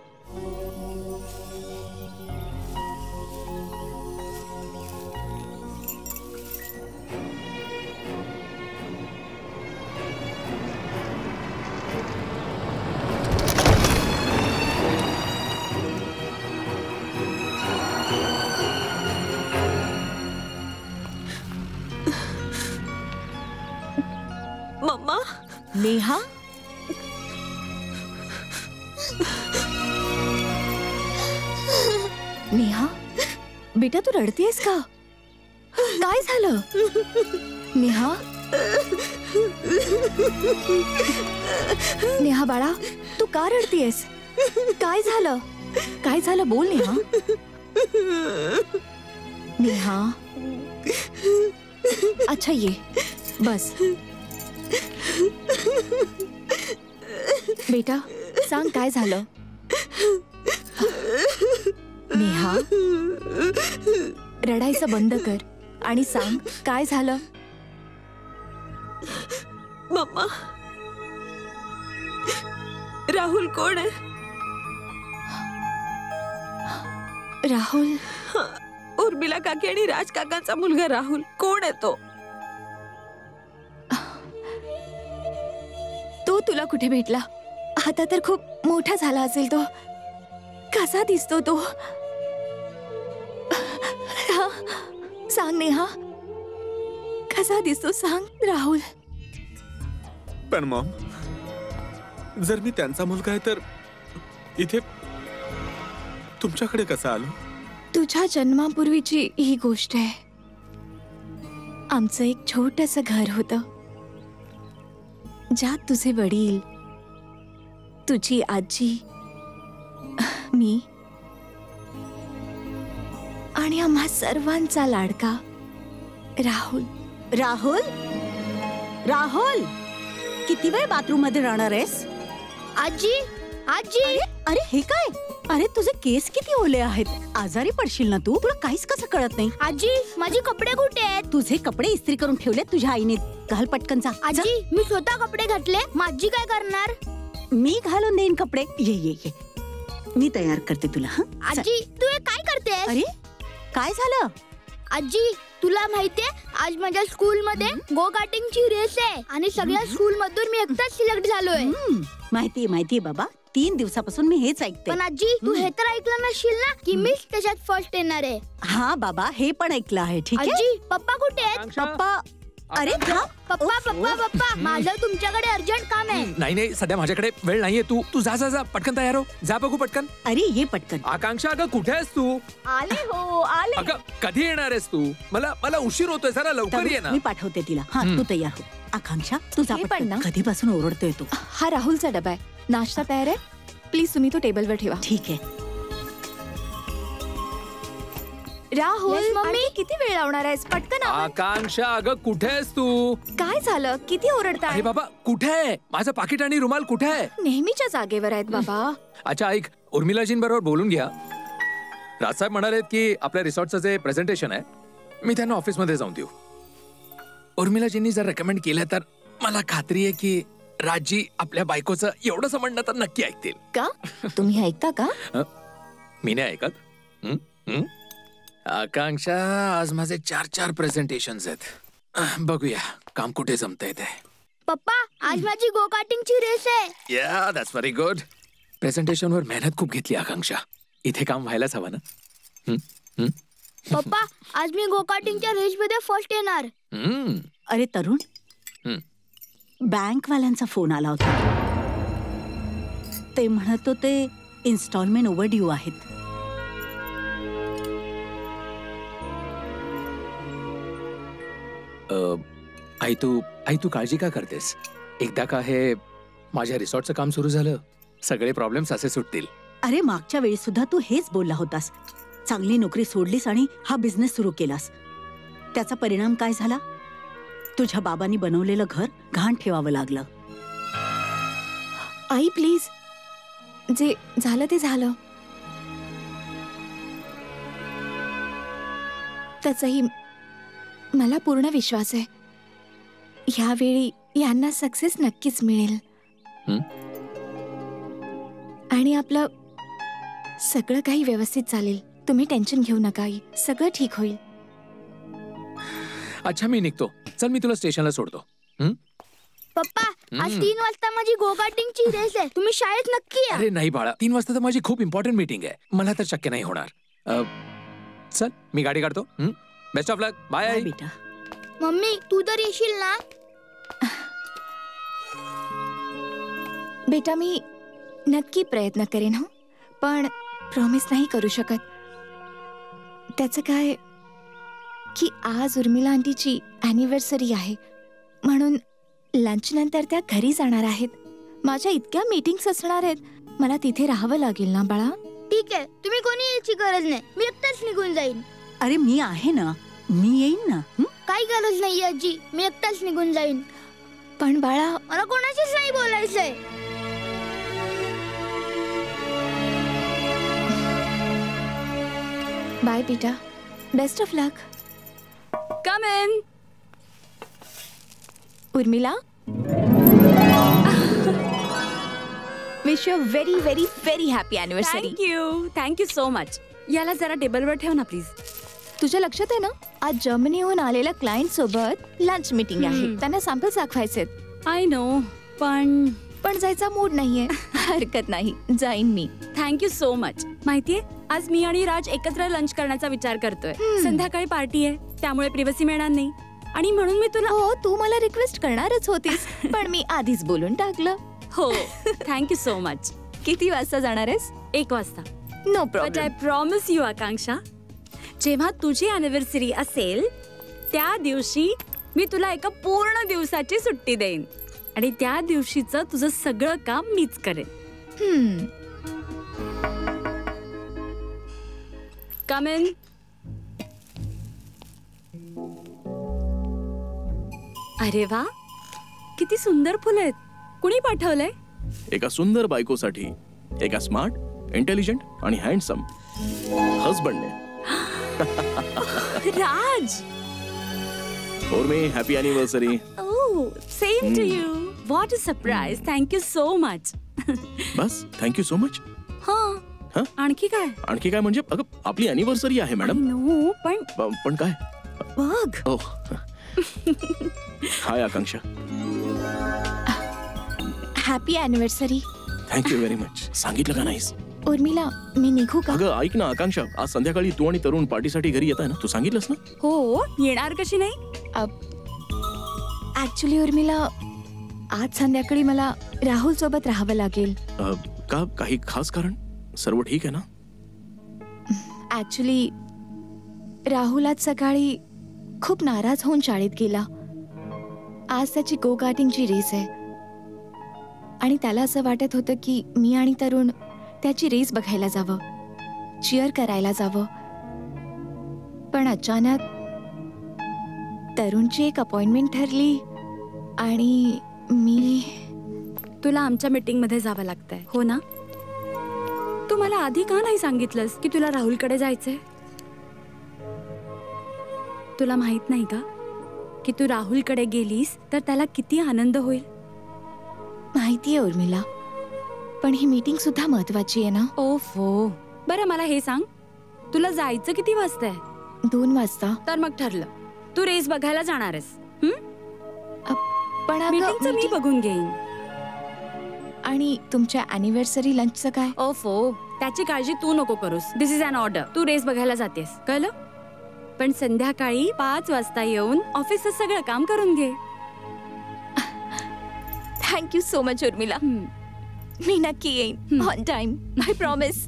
मम्मा. नेहा, नेहा बेटा, तू रडतेस का? काय झालं? नेहा, नेहा बाळा, तू का रडतेस? काय झालं? काय झालं? बोल नेहा. नेहा, अच्छा ये बस. बेटा सांग काय झालं? नेहा, रडायचं बंद कर आणि सांग काय झालं? मम्मा, राहुल कोण आहे? राहुल? उर्मिला काकी आणि राज काकांचा मुलगा राहुल. कोण आहे तो? तो तुला कुठे भेटला? आता तर खूप मोठा झाला असेल तो. कसा दिसतो तो? सांग नेहा, कसा दिसतो सांग राहुल. पण मॉम, जर मी त्यांचा मुलगा आहे तर इथे तुमच्याकडे कसा आलो? तुझ्या जन्मापूर्वीची ही गोष्ट आहे. आमचं एक छोटंसं घर होतं. ज्यात तुझे वडील, तुझी आजी, मी आणि आम्हा सर्वांचा लाडका राहुल. राहुल राहुल किती वेळ बाथरूम मध्ये राहणार आहेस? आजी आजी अरे हे काय? अरे तुझे केस किती ओले आहेत. आजारी पडशील ना तू. तुला काहीच कसं कळत नाही. आजी माझे कपडे कुठे आहेत? तुझे कपडे इस्त्री करून ठेवले तुझ्या आईने. घाल पटकन जा. आजी मी स्वतः कपडे घातले, माझी काय करणार? मी घालून देईन कपडे. ये ये ये मी तयार करते तुला. हं? चल. आजी तू हे काय करतेस? अरे काय झालं? आजी तुला माहितीये आज माझ्या स्कूल मध्ये गो कार्टिंगची रेस आहे आणि सगळ्या स्कूल मधून मी एकटाच सिलेक्ट झालोय. माहितीये बाबा. 3 दिवसापासून मी हेच ऐकते. पण आजी तू हे तर ऐकलं नसशील ना की मीच त्याच्यात फर्स्ट येणार आहे. हा बाबा हे पण ऐकलं आहे. ठीक आहे. आजी पप्पा कुठे आहेत? पप्पा अरे हा पप्पा पप्पा पप्पा माझं तुमच्याकडे अर्जंट काम आहे. नाही सध्या माझ्याकडे वेळ नाहीये. तू जा पटकन तयार हो. जा बघू पटकन. अरे ये पटकन. आकांक्षा अगं कुठे आहेस तू? आले हो आले. अगं कधी येणार आहेस तू? मला उशीर होतोय, जरा लवकर ये ना. मी पाठवते तिला. हा तू तयार हो. आकांक्षा तू जा हे पण पटकन. ना. कधीपासून ओरडतोय तू. हा राहुलचा डबा आहे. नाश्ता तयार आहे. प्लीज तुम्ही तो टेबलवर ठेवा. ठीक आहे. राहुल मम्मी किती वेळ लावणार आहेस? पटकन आवर. आकांक्षा अगं कुठे आहेस तू? काय झालं? किती ओरडताय? अरे बाबा कुठे आहे? माझं पाकिट आणि रुमाल कुठे आहे? नेहमीच्या जागेवर आहेत बाबा. अच्छा ऐक, उर्मिलाजींबरोबर बोलून घ्या. राजसाहेब म्हणाले की आपल्या रिसॉर्टचं जे प्रेझेंटेशन आहे मी त्यांना ऑफिसमध्ये जाऊन देऊ. उर्मिलाजींनी जर रेकमेंड केलं तर मला खात्री आहे की राजी आपल्या बायकोचं एवढंच म्हणणं तर नक्की ऐकतील. का? तुम्ही ऐकता का? मी नाही ऐकत. आकांक्षा आज माझे 4 प्रेझेंटेशन आहेत. बघूया काम कुठे जमतंय ते. पप्पा आज माझी गो कार्टिंगची रेस आहे. या दॅट्स व्हेरी गुड. प्रेझेंटेशनवर मेहनत खूप घेतली आकांक्षा. इथे काम व्हायलाच हवं ना. पप्पा आज मी गो कार्टिंगच्या रेस मध्ये फर्स्ट येणार. अरे तरुण बँक वाल्यांचा फोन आला होता. ते म्हणत होते इन्स्टॉलमेंट ओव्हरड्यू आहेत. आई तू काळजी का करतेस? एकदा का हे माझ्या रिसॉर्टचं काम सुरू झालं सगळे प्रॉब्लेम्स असे सुटतील. अरे मागच्या वेळी सुद्धा तू हेच बोलला होतास. चांगली नोकरी सोडलीस आणि हा बिझनेस सुरू केलास. त्याचा परिणाम काय झाला? तुझ्या बाबांनी बनवलेलं घर घाण ठेवावं लागलं. आई प्लीज, जे झालं ते झालं. त्याचाही मला पूर्ण विश्वास आहे. ह्यावेळी यांना सक्सेस नक्कीच मिळेल आणि आपलं सगळं काही व्यवस्थित चालेल. तुम्ही टेन्शन घेऊ नका आई, सगळं ठीक होईल. अच्छा मी निघतो. चल मी तुला स्टेशनला सोडतो. पप्पा आज 3 वाजता माझी गो कार्टिंगची रेस आहे. तुम्ही शाळेत नक्की या. अरे नाही बाळा, 3 वाजता तर माझी खूप इम्पॉर्टंट मीटिंग आहे. मला तर शक्य नाही होणार. चल मी गाडी काढतो. Best of luck. बाय आई. बेटा मम्मी तू तर येशील ना? बेटा मी नक्की प्रयत्न करेन. हो पण प्रॉमिस नाही करू शकत. त्याचं काय की आज उर्मिला आंटीची अॅनिव्हर्सरी आहे म्हणून लंच नंतर त्या घरी जाणार आहेत. माझ्या इतक्या मीटिंग्स असणार आहेत, मला तिथे राहावं लागेल ना बाळा. ठीक आहे, तुम्ही कोणी यायची गरज नाही. मी एकटाच निघून जाईन. अरे मी आहे ना, मी येईन ना. काही गरज नाही आजी, मी एकटाच निघून जाईन. पण बाळा मला कोणाशीच नाही बोलायचंय. बाय बेटा, best of luck. Come in. Urmila, wish you very very very happy anniversary. Thank you so much. याला जरा टेबलवर ठेव ना प्लीज. तुझ्या लक्षात आहे ना आज जर्मनीहून आलेल्या क्लायंट सोबत लंच मीटिंग आहे. त्यांना सॅम्पल्स दाखवायचे. आय नो पण जायचा मूड नाहीये. हरकत नाही, जाईन मी. Thank you so much. माहितीये आज मी आणि राज एकत्र लंच करण्याचा विचार करतोय. संध्याकाळी पार्टी आहे त्यामुळे प्रिव्हसी मिळणार नाही आणि म्हणून मी तुला. हो तू मला रिक्वेस्ट करणारच होतीस पण मी आधीच बोलून टाकलं. हो थँक्यू सो मच. किती वाजता जाणार आहेस? 1 वाजता. No but I problem. Promise you Akanksha, जेव्हा तुझी अॅनिव्हर्सरी असेल त्या दिवशी मी तुला एका पूर्ण दिवसाची सुट्टी देईन आणि त्या दिवशीचं तुझं सगळं काम मीच करेन. Come in. अरे वा, किती सुंदर फुलं आहेत. कुणी पाठवलंय? एका सुंदर बायकोसाठी एका स्मार्ट, इंटेलिजंट आणि हँडसम हस्बंडने. Raj. Urmi, happy anniversary. Same to you. What a surprise. Thank you so much. बस, थँक्यू सो मच. हा, आणखी काय? आणखी काय म्हणजे अगं आपली अॅनिव्हर्सरी आहे मॅडम. नो, पण काय बघ. Hi Akanksha. Happy anniversary. Thank you very much. सांगितलं का नाहीस? उर्मिला, मी निघू का? अगं ऐक ना आकांक्षा, आज संध्याकाळी तू आणि तरुण पार्टीसाठी घरी येत आहे ना, तू सांगितलंस ना? हो, येणार कशी नाही. ऍक्च्युली उर्मिला, आज संध्याकाळी मला राहुल सोबत राहावं लागेल. का? काही खास कारण? सर्व ठीक आहे ना? ऍक्च्युली राहुल आज सकाळी खूप नाराज होऊन शाळेत गेला. आज त्याची गो कार्टिंगची रेस आहे आणि त्याला असं वाटत होतं की मी आणि तरुण त्याची रेस बघायला जावं, चिअर करायला जावं. पण अचानक तरुणची एक अपॉइंटमेंट ठरली आणि मी. तुला आमच्या मीटिंग मध्ये जावं लागतंय, हो ना? तू मला आधी का नाही सांगितलंस की तुला राहुलकडे जायचंय? तुला माहित नाही का की तू राहुलकडे गेलीस तर त्याला किती आनंद होईल? माहितीये उर्मिला, पण ही मीटिंग सुद्धा महत्वाची आहे ना. ओफो. बरं मला हे सांग, तुला जायचं किती वाजताय? 2 वाजता. तर मग ठरलं, तू रेस बघायला जाणार आहेस. पण मीटिंगचं मी बघून घेईन. आणि तुमच्या अॅनिव्हर्सरी लंचचं काय? ओफो, त्याची काळजी तू नको करूस. This is an order. तू रेस बघायला जातेस, कळलं? पण संध्याकाळी 5 वाजता येऊन ऑफिसचं सगळं काम करून घे. Thank you so much Urmila. मी नक्की येईन on time. I promise.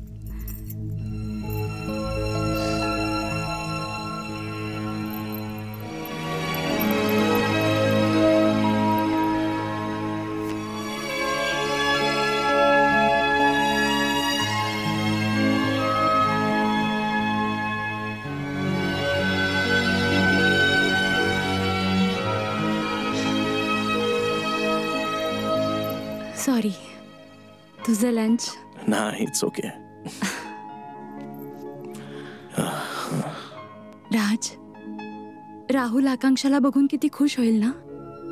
Sorry, तुझं लंच. नाही, इट्स ओके. राज, राहुल आकांक्षाला बघून किती खुश होईल ना?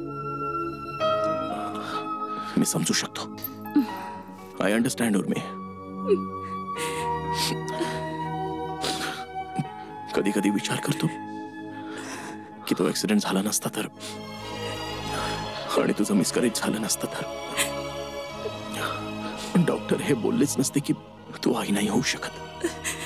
मी समजू शकतो. I understand Urmi. कधी कधी विचार करतो की तो ऍक्सिडेंट झाला नसता तर, आणि तुझं मिसकॅरेज झालं नसतं तर, डॉक्टर हे बोललेच नसते की तू आई नाही होऊ शकत.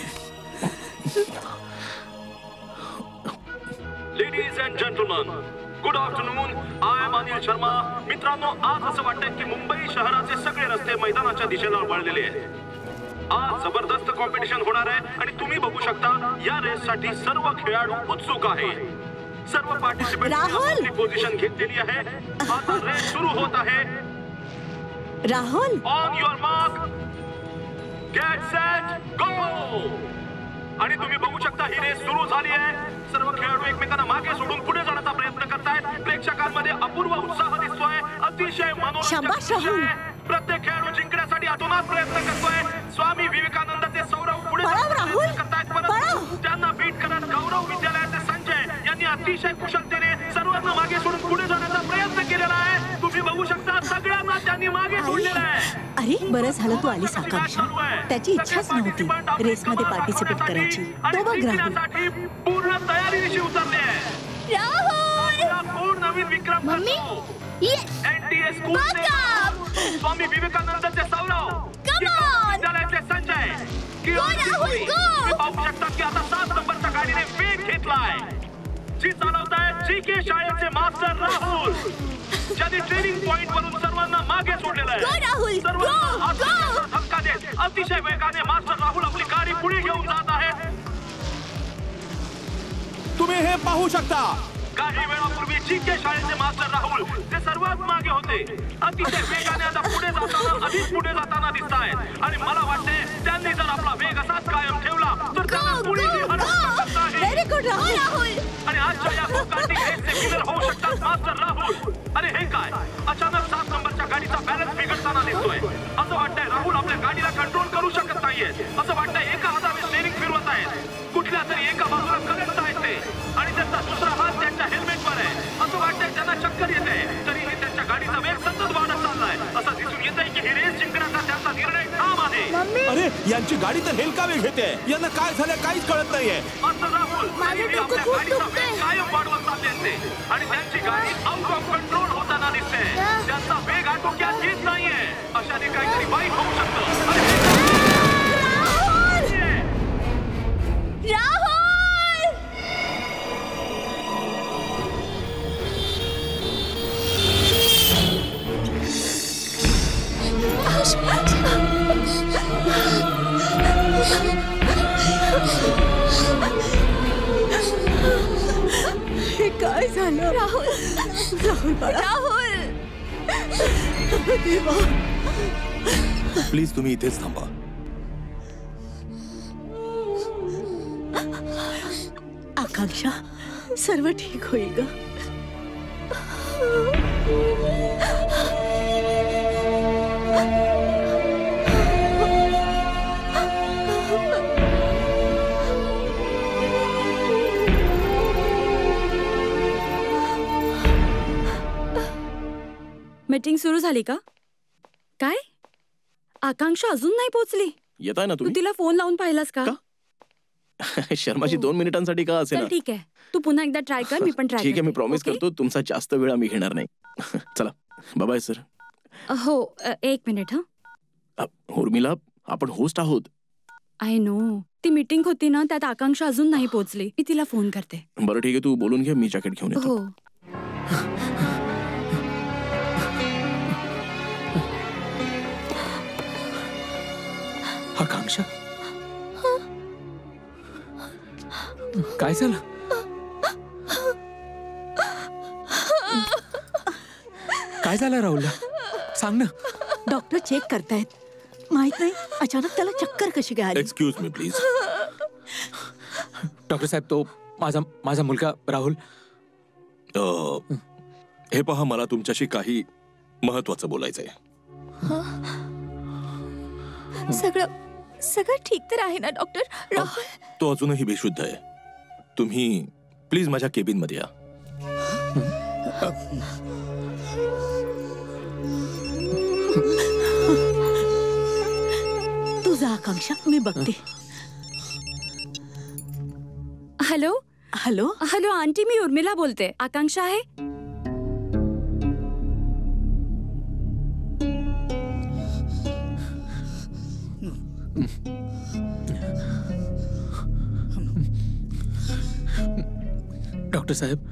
Ladies and gentleman, good afternoon. I am Anil Sharma. मित्रांनो, आज असं वाटतंय की मुंबई शहराचे सगळे रस्ते मैदानाच्या दिशेला वळलेले आहेत. आज जबरदस्त कॉम्पिटिशन होणार आहे आणि तुम्ही बघू शकता या रेससाठी सर्व खेळाडू उत्सुक आहे. सर्व पार्टिसिपेंट आपली पोझिशन घेतलेली आहे. आता रेस सुरू होत आहे. Rahul, on your mark, get set, go. आणि तुम्ही बघू शकता ही रेस सुरू झाली आहे. सर्व खेळाडू एकमेकांना मागे सोडून पुढे जाण्याचा प्रयत्न करतायत. प्रेक्षकांमध्ये अपूर्व उत्साह दिसतोय. अतिशय मनोरंजक. प्रत्येक खेळाडू जिंकण्यासाठी अतोनात प्रयत्न करतोय. स्वामी विवेकानंदाचे सौरव पुढे करतायत, परंतु त्यांना बीट करत गौरव विद्यालयाचे संजय यांनी अतिशय कुशलतेने सर्वांना मागे सोडून पुढे जाण्याचा प्रयत्न केलेला आहे. तुम्ही बघू शकता सगळ्यांना त्यांनी मागे सोडलेलं आहे. अरे, बरं झालं तू आलीस आकांक्षा. त्याची इच्छाच नव्हती रेसमध्ये पार्टिसिपेट करायची. तो बघ राहुल पूर्ण तयारीनिशी उतरले आहे. राहुल नवीन विक्रम करतो. एनटीए स्कूल स्वामी विवेकानंदाचे सौरव, विद्यालयाचे संजय, तुम्ही पाहू शकता की आता 7 नंबरच्या गाडीने वेग घेतलाय. जी चालवताय जीके शाळेचे मास्टर राहुल, ज्यांनी ट्रेनिंग पॉइंट वरून सर्वांना मागे सोडलेलं आहे. सर्वांना धक्का देत अतिशय वेगाने मास्टर राहुल आपली गाडी पुढे घेऊन जात आहे. तुम्ही हे पाहू शकता. काही वेळापूर्वी जीके शाळेचे मास्टर राहुल जे सर्वात मागे होते मध्ये अतिशय वेगाने आता पुढे जाताना अधिक पुढे जाताना दिसत आहेत आणि मला वाटते त्यांनी जर आपला वेग असाच कायम ठेवला तर त्यांना कुणीही हरवू शकत नाही. Very good Rahul. आणि आजच्या या गोकार्टिंग रेसचे विनर होऊ शकतात मास्टर राहुल. अरे हे काय अचानक 7 नंबरच्या गाडीचा बॅलन्स बिघडताना दिसतोय. असं वाटतंय राहुल आपल्या गाडीला कंट्रोल करू शकत नाहीये. असं वाटतंय एका हाताने स्टेरिंग फिरवत आहेत, कुठल्या तरी एका बाजूला करंट आहेत ते आणि त्यांचा दुसरा हात त्यांच्या हेल्मेटवर आहे. असं वाटतंय त्यांना चक्कर येते, तरीही त्यांच्या गाडीचा वेग सतत वाढत चाललाय. असं दिसून येतंय की ही रेस जिंकण्याचा त्यांचा निर्णय ठाम आहे. अरे यांची गाडी तर हेलकावे घेते. यांना काय झालं काहीच कळत नाहीये. मास्टर राहुल तरीही आपल्या गाडीचा वेग कायम वाढवत चालले असते आणि त्यांची गाडी आउट ऑफ कंट्रोल होताना दिसते. त्यांचा वेग आटोक्यात येत नाहीये. अशाने काहीतरी वाईट होऊ शकतं. अरे हे काय? हे काय झालं? राहुल राहुल बाळा. राहुल देवा. प्लीज तुम्ही इथेच थांबा. आकांक्षा सर्व ठीक होईल ग. मीटिंग सुरू झाली का? काय आकांक्षा अजून नाही पोहोचली? येताय ना तू तुम्ही? तिला फोन लावून पाहिलास का? शर्माजी 2 मिनिटांसाठी का असे चल ना. ठीक आहे, तू पुन्हा एकदा ट्राय कर, मी पण ट्राय ठीक आहे, मी प्रॉमिस करतो तुमचा जास्त वेळ आम्ही घेणार नाही. चला बाय बाय सर. हो 1 मिनिट. हा उर्मिला आपण होस्ट आहोत. आय नो, ती मीटिंग होती ना, त्यात आकांक्षा अजून नाही पोहोचली. मी तिला फोन करते. बरं ठीक आहे, तू बोलून घे, मी जॅकेट घेऊन येतो. हो आकांक्षा काय झालं? काय झालं राहुलला? सांग ना. डॉक्टर चेक करतायत. माहित नाही अचानक त्याला चक्कर कशी काय आली. Excuse me please. डॉक्टर साहेब, तो माझा मुलगा राहुल. हे पहा, मला तुमच्याशी काही महत्वाचं बोलायचंय. सगळं ठीक तर आहे ना डॉक्टर? राहुल तो अजूनही बेशुद्ध आहे. तुम्ही प्लीज माझ्या केबिन मध्ये या. तुझा आकांक्षा मी बघते. हॅलो हॅलो हॅलो आंटी, मी उर्मिला बोलते. आकांक्षा आहे? डॉक्टर साहेब,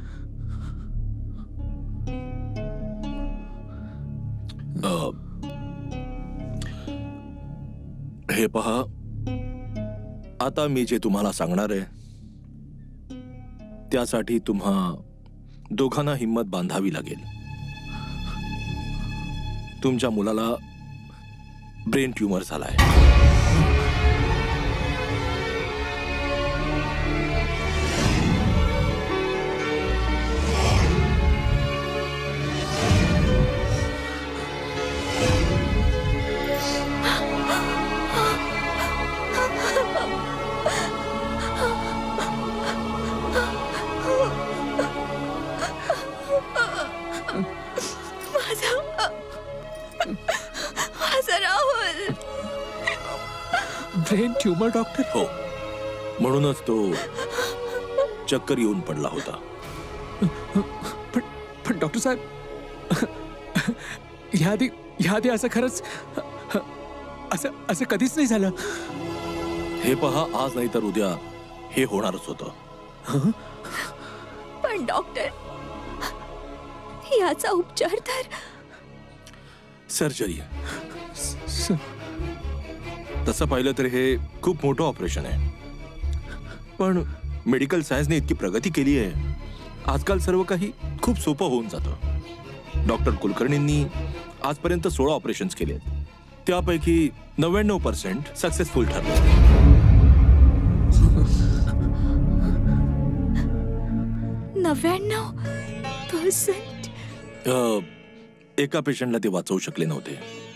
हे पहा, आता मी जे तुम्हाला सांगणार आहे त्यासाठी तुम्हा दोघांना हिम्मत बांधावी लागेल. तुमच्या मुलाला ब्रेन ट्यूमर झालाय. Brain tumour doctor? हो, म्हणूनच तो चक्कर येऊन पडला होता. पण डॉक्टर साहेब, ह्याआधी असं खरंच असं कधीच नाही झालं. हे पहा, आज नाही तर उद्या हे होणारच होतं. पण डॉक्टर, याचा उपचार तर सर्जरी. तसं पाहिलं तर हे खूप मोठं ऑपरेशन आहे, पण मेडिकल सायन्सने इतकी प्रगती केली आहे, आजकाल सर्व काही खूप सोपं होऊन जातं. डॉक्टर कुलकर्णींनी आजपर्यंत 16 ऑपरेशन्स केले आहेत. त्यापैकी 99% सक्सेसफुल ठरले. 99%? एका पेशंटला ते वाचवू शकले नव्हते.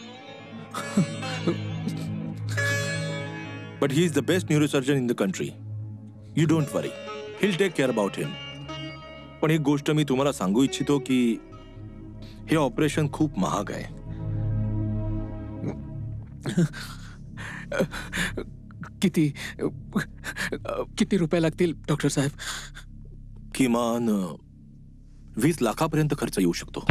But he is the best neurosurgeon in the country. You don't worry, he'll take care about him. पण एक गोष्ट मी तुम्हाला सांगू इच्छितो की हे ऑपरेशन खूप महाग आहे. किती रुपये लागतील डॉक्टर साहेब? किमान 20 लाखापर्यंत खर्च येऊ शकतो.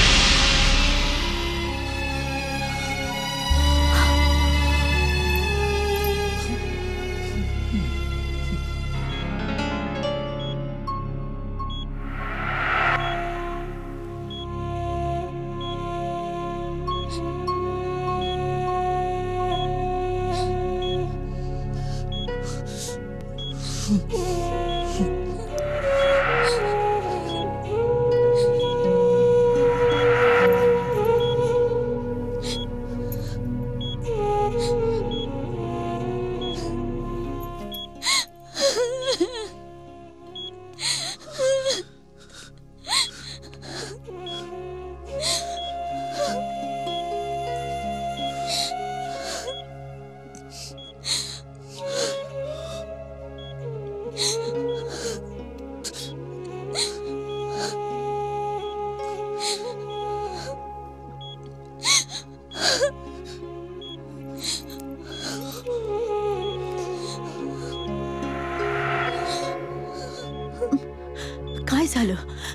काय झालं?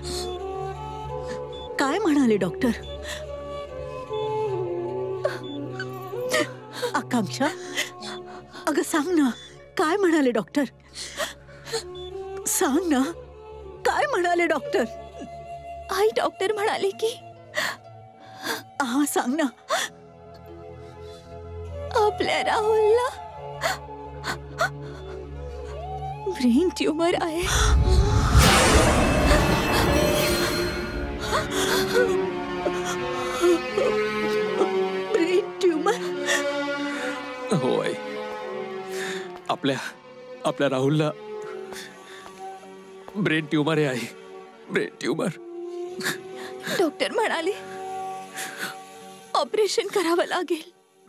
काय म्हणाले डॉक्टर? आकांक्षा, अगं सांग ना, काय म्हणाले डॉक्टर? सांग ना, काय म्हणाले डॉक्टर? आई, डॉक्टर म्हणाले की हा सांग ना. आपल्या राहुलला ब्रेन ट्यूमर आहे. Brain tumour? हो आई, आपल्या राहुलला ब्रेन ट्यूमर आहे आई. Brain tumour. डॉक्टर म्हणाले ऑपरेशन करावं लागेल.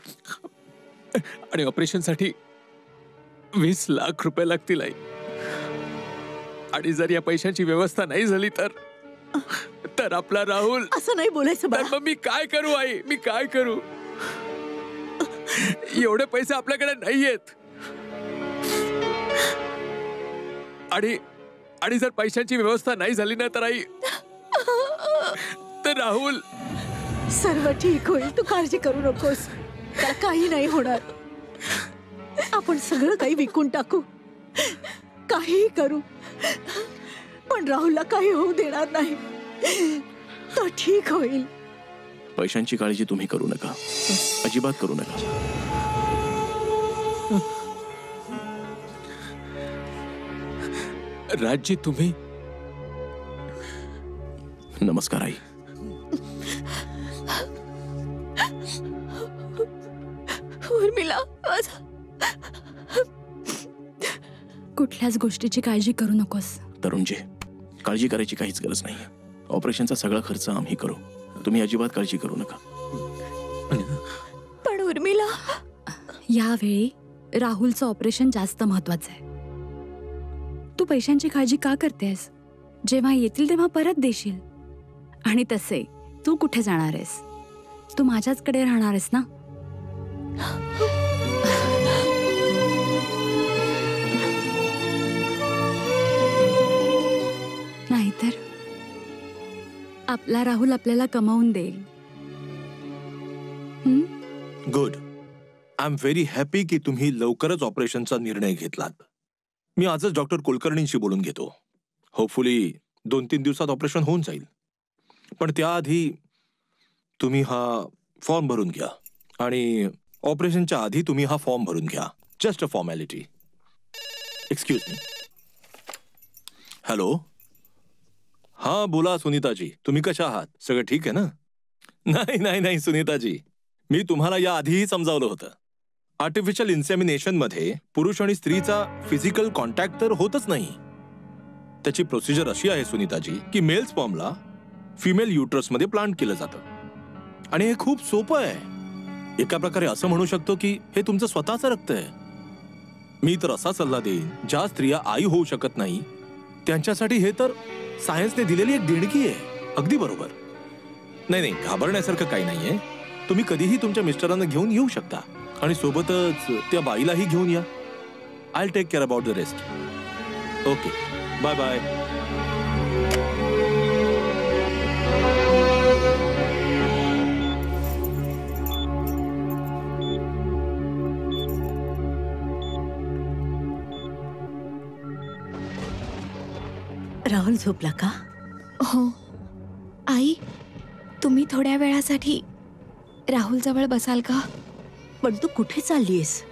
आणि ऑपरेशनसाठी 20 लाख रुपये लागतील आई. आणि जर या पैशांची व्यवस्था नाही झाली तर आपला राहुल. असं नाही बोलायचं बाळा. मग मी काय करू आई? मी काय करू? एवढे पैसे आपल्याकडे नाहीयेत. आणि जर पैशांची व्यवस्था नाही झाली ना तर आई, तर राहुल. सर्व ठीक होईल, तू काळजी करू नकोस. त्याला काही नाही होणार. आपण सगळं काही विकून टाकू, काही करू, पण राहुलला काही होऊ देणार नाही. तो ठीक होईल. पैशांची काळजी तुम्ही करू नका, अजिबात करू नका. राजजी, तुम्ही. नमस्कार आई. उर्मिला, कुठल्याच गोष्टीची काळजी करू नकोस. तरुणजी, काळजी करायची काहीच गरज नाही. ऑपरेशनचा सगळा खर्च आम्ही करू. तुम्ही अजिबात काळजी करू नका. पण उर्मिला, यावेळी राहुलचं ऑपरेशन जास्त महत्वाचं आहे. तू पैशांची काळजी का करतेस? जेव्हा येतील तेव्हा परत देशील. आणि तसे तू कुठे जाणार आहेस? तू माझ्याचकडे राहणार आहेस ना? नाहीतर आपला राहुल आपल्याला कमावून देईल. Good. I am very happy की तुम्ही लवकरच ऑपरेशनचा निर्णय घेतलात. मी आजच डॉक्टर कुलकर्णींशी बोलून घेतो. होपफुली 2-3 दिवसात ऑपरेशन होऊन जाईल. पण त्याआधी तुम्ही हा फॉर्म भरून घ्या. आणि ऑपरेशनच्या आधी तुम्ही हा फॉर्म भरून घ्या. Just a formality. Excuse me. Hello. हा बोला सुनीताजी, तुम्ही कशा आहात? सगळं ठीक आहे ना? नाही नाही नाही सुनीताजी, मी तुम्हाला या आधीही समजावलं होतं. आर्टिफिशियल इन्सेमिनेशन मध्ये पुरुष आणि स्त्रीचा फिजिकल कॉन्टॅक्ट तर होतच नाही. त्याची प्रोसिजर अशी आहे सुनीताजी की मेल स्पर्मला फिमेल युट्रस मध्ये प्लांट केलं जातं आणि हे खूप सोपं आहे. एका प्रकारे असं म्हणू शकतो की हे तुमचं स्वतःचं रक्त आहे. मी तर असा सल्ला देईन, ज्या स्त्रिया आई होऊ शकत नाही त्यांच्यासाठी हे तर सायन्सने दिलेली एक देणगी आहे. अगदी बरोबर. नाही नाही, घाबरण्यासारखं काही नाहीये. तुम्ही कधीही तुमच्या मिस्टरांना घेऊन येऊ शकता आणि सोबतच त्या बाईलाही घेऊन या. I take care about the rest. Okay, bye bye. Rahul झोपला का? हो. आई, तुम्ही थोड्या वेळासाठी राहुल जवळ बसाल का? पण तू कुठे चाललीस?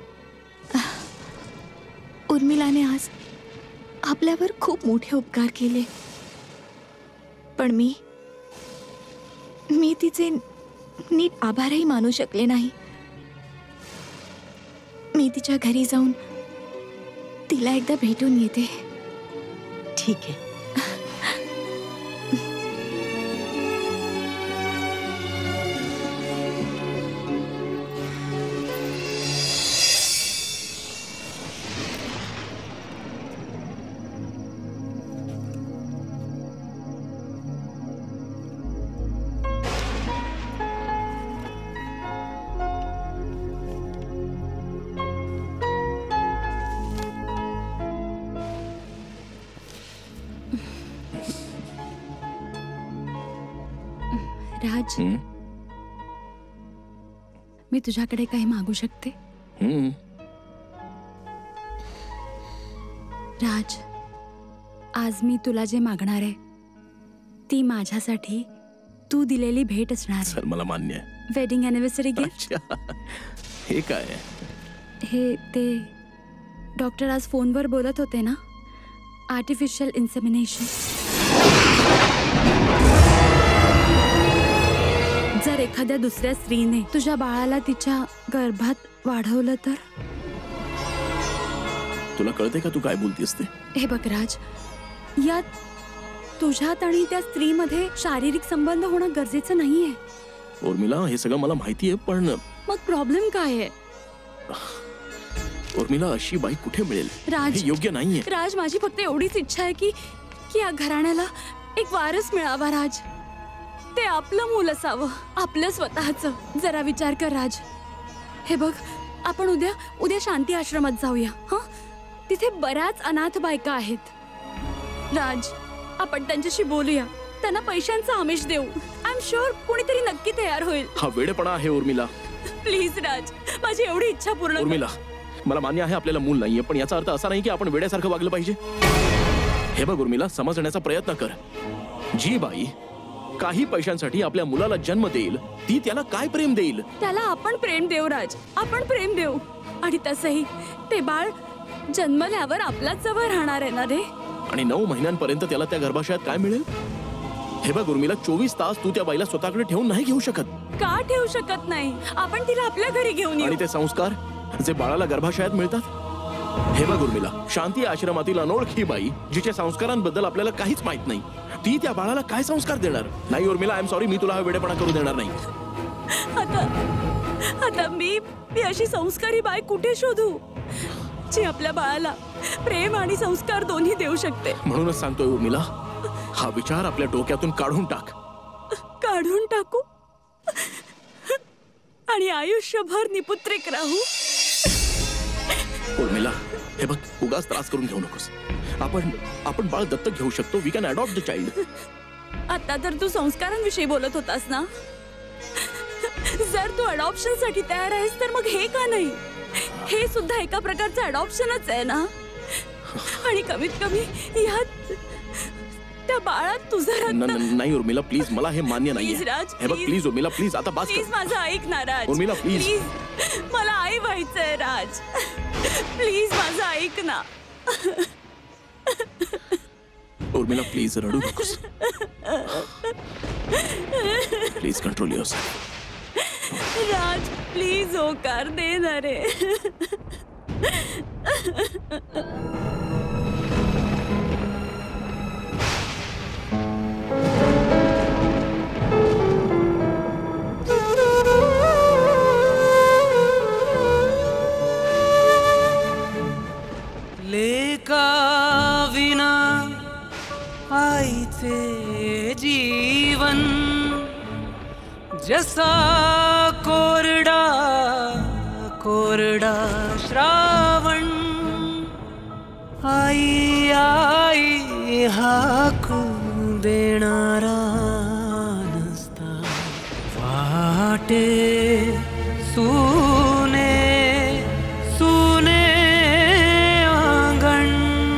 उर्मिलाने आज आपल्यावर खूप मोठे उपकार केले, पण मी तिचे नीट आभारही मानू शकले नाही. मी तिच्या घरी जाऊन तिला एकदा भेटून येते. ठीक आहे. राज, मी तुझ्याकडे काही मागू शकते? राज, आज मी तुला जे मागणार आहे ती माझ्यासाठी तू दिलेली भेट असणार. सर, मला मान्य आहे. Wedding anniversary gift. हे काय आहे? हे ते डॉक्टर आज फोनवर बोलत होते ना, आर्टिफिशियल इन्सेमिनेशन. जर एखाद्या दुसऱ्या स्त्रीने तुझ्या बाळाला तिच्या गर्भात वाढवलं तर? तुला कळते का तू काय बोलतेस ते? हे बघ राज, यात तुझ्यात आणि त्या स्त्रीमध्ये शारीरिक संबंध होणं गरजेचं नाहीये. उर्मिला, हे सगळं मला माहिती आहे, पण मग प्रॉब्लेम काय आहे? उर्मिला, अशी बाई कुठे मिळेल? राज, हे योग्य नाहीये. राज, माझी फक्त एवढीच इच्छा आहे की या घराण्याला एक वारस मिळावा. राज, ते आपलं मूल असावं, आपलं स्वतःचं. जरा विचार कर राज. हे बघ, आपण उद्या शांती आश्रमात जाऊया. तिथे बऱ्याच अनाथ बायका आहेत. राज, आपण त्यांच्याशी बोलूया, त्यांना पैशांचा आमिष देऊ. आय एम शुअर कोणीतरी नक्की तयार होईल. हा वेडपणा आहे उर्मिला. प्लीज राज, माझी एवढी इच्छा पूर्ण कर. उर्मिला, मला मान्य आहे आपल्याला मूल नाहीये, पण याचा अर्थ असा नाही की आपण वेड्यासारखं वागलं पाहिजे. हे बघ उर्मिला, समजण्याचा प्रयत्न कर. जी बाई काही पैशांसाठी आपल्या मुलाला जन्म देईल, ती त्याला काय प्रेम देईल? त्याला आपण प्रेम देऊ राज, आपण प्रेम देऊ. आणि तसंही ते बाळ जन्मल्यावर आपल्याच जवळ राहणार आहे ना रे. आणि 9 महिन्यांपर्यंत त्याला त्या गर्भाशयात काय मिळेल? हे बघ उर्मिला, 24 तास तू त्या बाईला स्वतःकडे ठेवून नाही घेऊ शकत. का ठेवू शकत नाही? आपण तिला आपल्या घरी घेऊन येऊ. आणि ते संस्कार जे बाळाला गर्भाशयात मिळतात? हे बघ उर्मिला, शांती आश्रमातील अनोळखी बाई जिच्या संस्कारांबद्दल आपल्याला काहीच माहित नाही, ती त्या बाळाला काय संस्कार देणार? नाही उर्मिला, आय एम सॉरी, मी तुला हा वेडेपणा करू देणार नाही. आता मी अशी संस्कारी बाई कुठे शोधू जी आपल्या बाळाला प्रेम आणि संस्कार दोन्ही देऊ शकते? म्हणूनच सांगतोय उर्मिला, हा विचार आपल्या डोक्यातून काढून टाक. काढून टाकू? आणि आयुष्यभर निपुत्रिक राहू? उर्मिला, हे बघ, उगाच त्रास करून घेऊ नकोस. आपण बाळ दत्तक घेऊ शकतो. We can adopt the child. आता तर तू संस्कारांविषयी बोलत होतास ना. जर तू अडॉप्शन साठी तयार आहेस तर मग हे का नाही? हे सुद्धा एका प्रकारचं अडॉप्शनच आहे ना. आणि कमीत कमी यात त्या बाळात तुझं नाही उर्मिला, प्लीज, मला हे मान्य नाहीये. हे बघ प्लीज उर्मिला, प्लीज, आता बस कर. प्लीज माझं ऐक ना राज. उर्मिला, प्लीज. मला आई व्हायचंय राज. प्लीज माझं ऐक ना. उर्मिला प्लीज रडू नकोस. Please control yourself. Raj please होकार दे ना रे. लेका विना आईचे जीवन जसा कोरडा कोरडा श्रावण. आई आई हाकू देणारा नसता वाटे सुने सुने आंगण.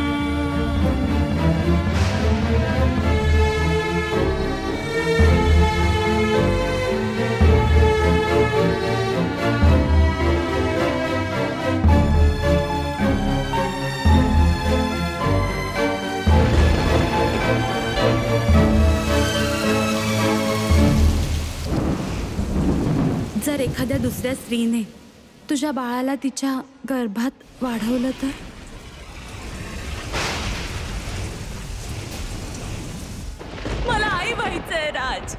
जर एखाद्या दुसऱ्या स्त्रीने तुझ्या बाळाला तिच्या गर्भात वाढवलं तर? मला आई व्हायचंय राज.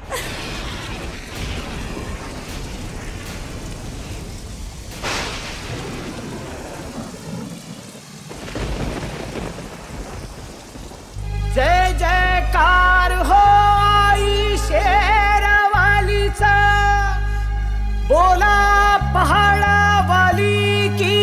जय जयकार हो आई शेरवालीचा. बोला पहाडा वाली की.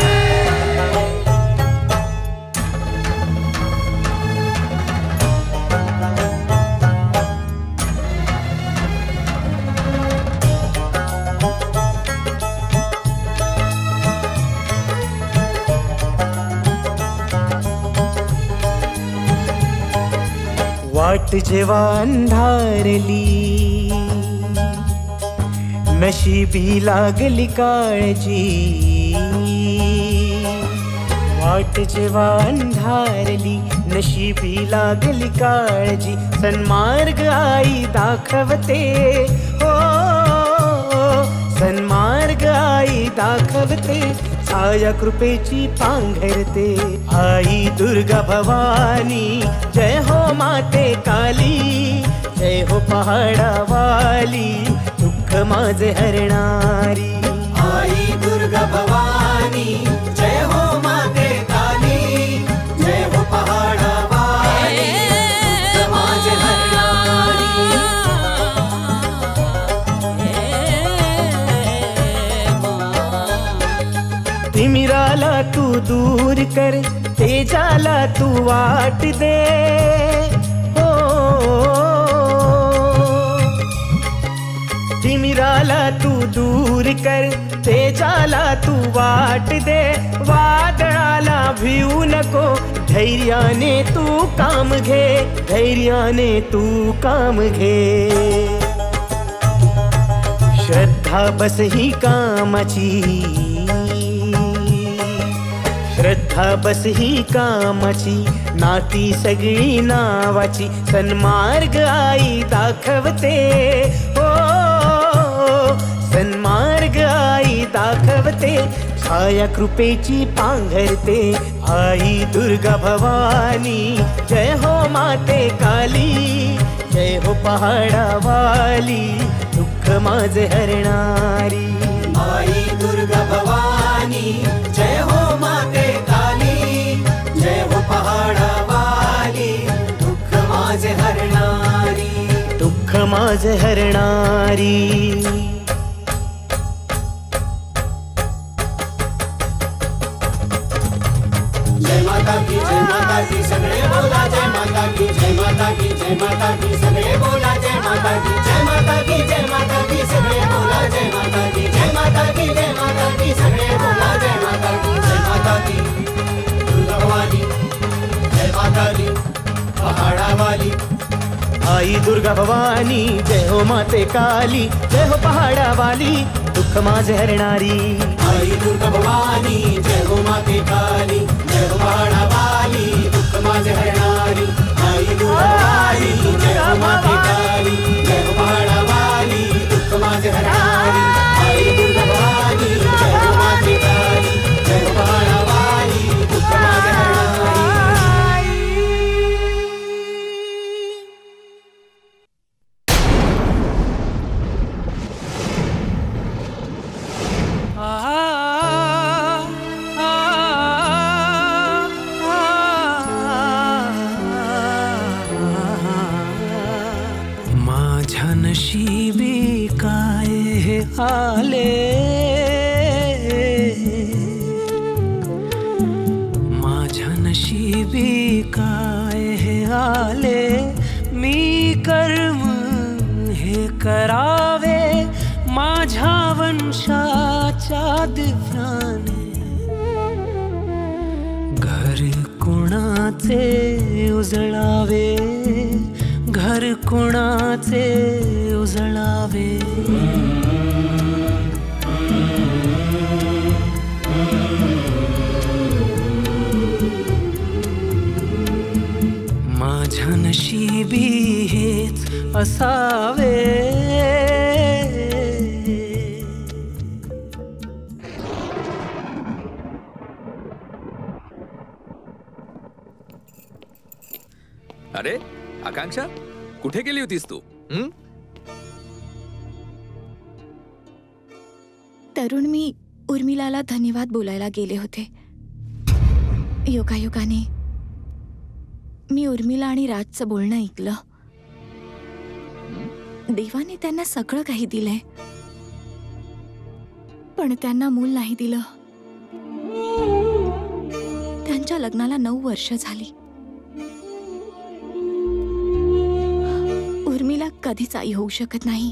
वाट जेव्हा अंधारली नशिबी लागली काळजी. वाट जेव्हा अंधारली नशिबी लागली काळजी. सन्मार्ग आई दाखवते हो सन्मार्ग आई दाखवते. छाया कृपेची पांघरते आई दुर्गा भवानी. जय हो माते काली जय हो पहाडा वाली. दुःख माझे हरणारी आई दुर्गा भवानी. जय हो माते काली जय हो पहाडा वाली. दुःख माझे हरणारी. तिमिराला तू दूर कर तेजाला तू वाट दे हो. तिमिराला तू दूर कर तेजाला तू वाट दे. वादळाला भिवू नको धैर्याने तू काम घे. धैर्याने तू काम घे. श्रद्धा बस ही कामाची. श्रद्धा बस ही कामाची. नाती सगळी नावाची. सन्मार्ग आई दाखवते हो सन्मार्ग आई दाखवते. छाया कृपेची पांघरते आई दुर्गा भवानी. जय हो माते काली जय हो पहाडा वाली. दुःख माझे हरणारी आई दुर्गा भवानी. जय हो माते काली जय हो पहाडा वाली. दुःख माझे हरणारी दुःख माझे हरणारी. जय माता की सगळे बोला जय माता की. जय माता की सगळे बोला जय माता की. जय माता की सगळे बोला जय माता की. जय माता की सगळे बोला जय माता की. जय माता की दुर्गा भवानी. जय माता की पहाडा वाली. आई दुर्गा भवानी. जय हो माते काली जय हो पहाडा वाली. दुःख माझे हरणारी आई दुर्गा भवानी. जय हो माते काली जय हो पहाडा वाली. दुःख माझे हरणारी आई नशिबी काय हे आले, मी कर्म हे करावे माझ्या वंशाच्या दिव्याने. घर कोणाचे उजळावे, घर कोणाचे उजळावे. माझ्या नशिबी हेच असावे. अरे आकांक्षा, कुठे गेली होतीस तू? तरुण, मी उर्मिलाला धन्यवाद बोलायला गेले होते. योगायोगाने मी उर्मिला आणि राजचं बोलणं ऐकलं. देवाने त्यांना सगळं काही दिलंय, पण त्यांना मूल नाही दिलं. त्यांच्या लग्नाला 9 वर्ष झाली. उर्मिला कधीच आई होऊ शकत नाही.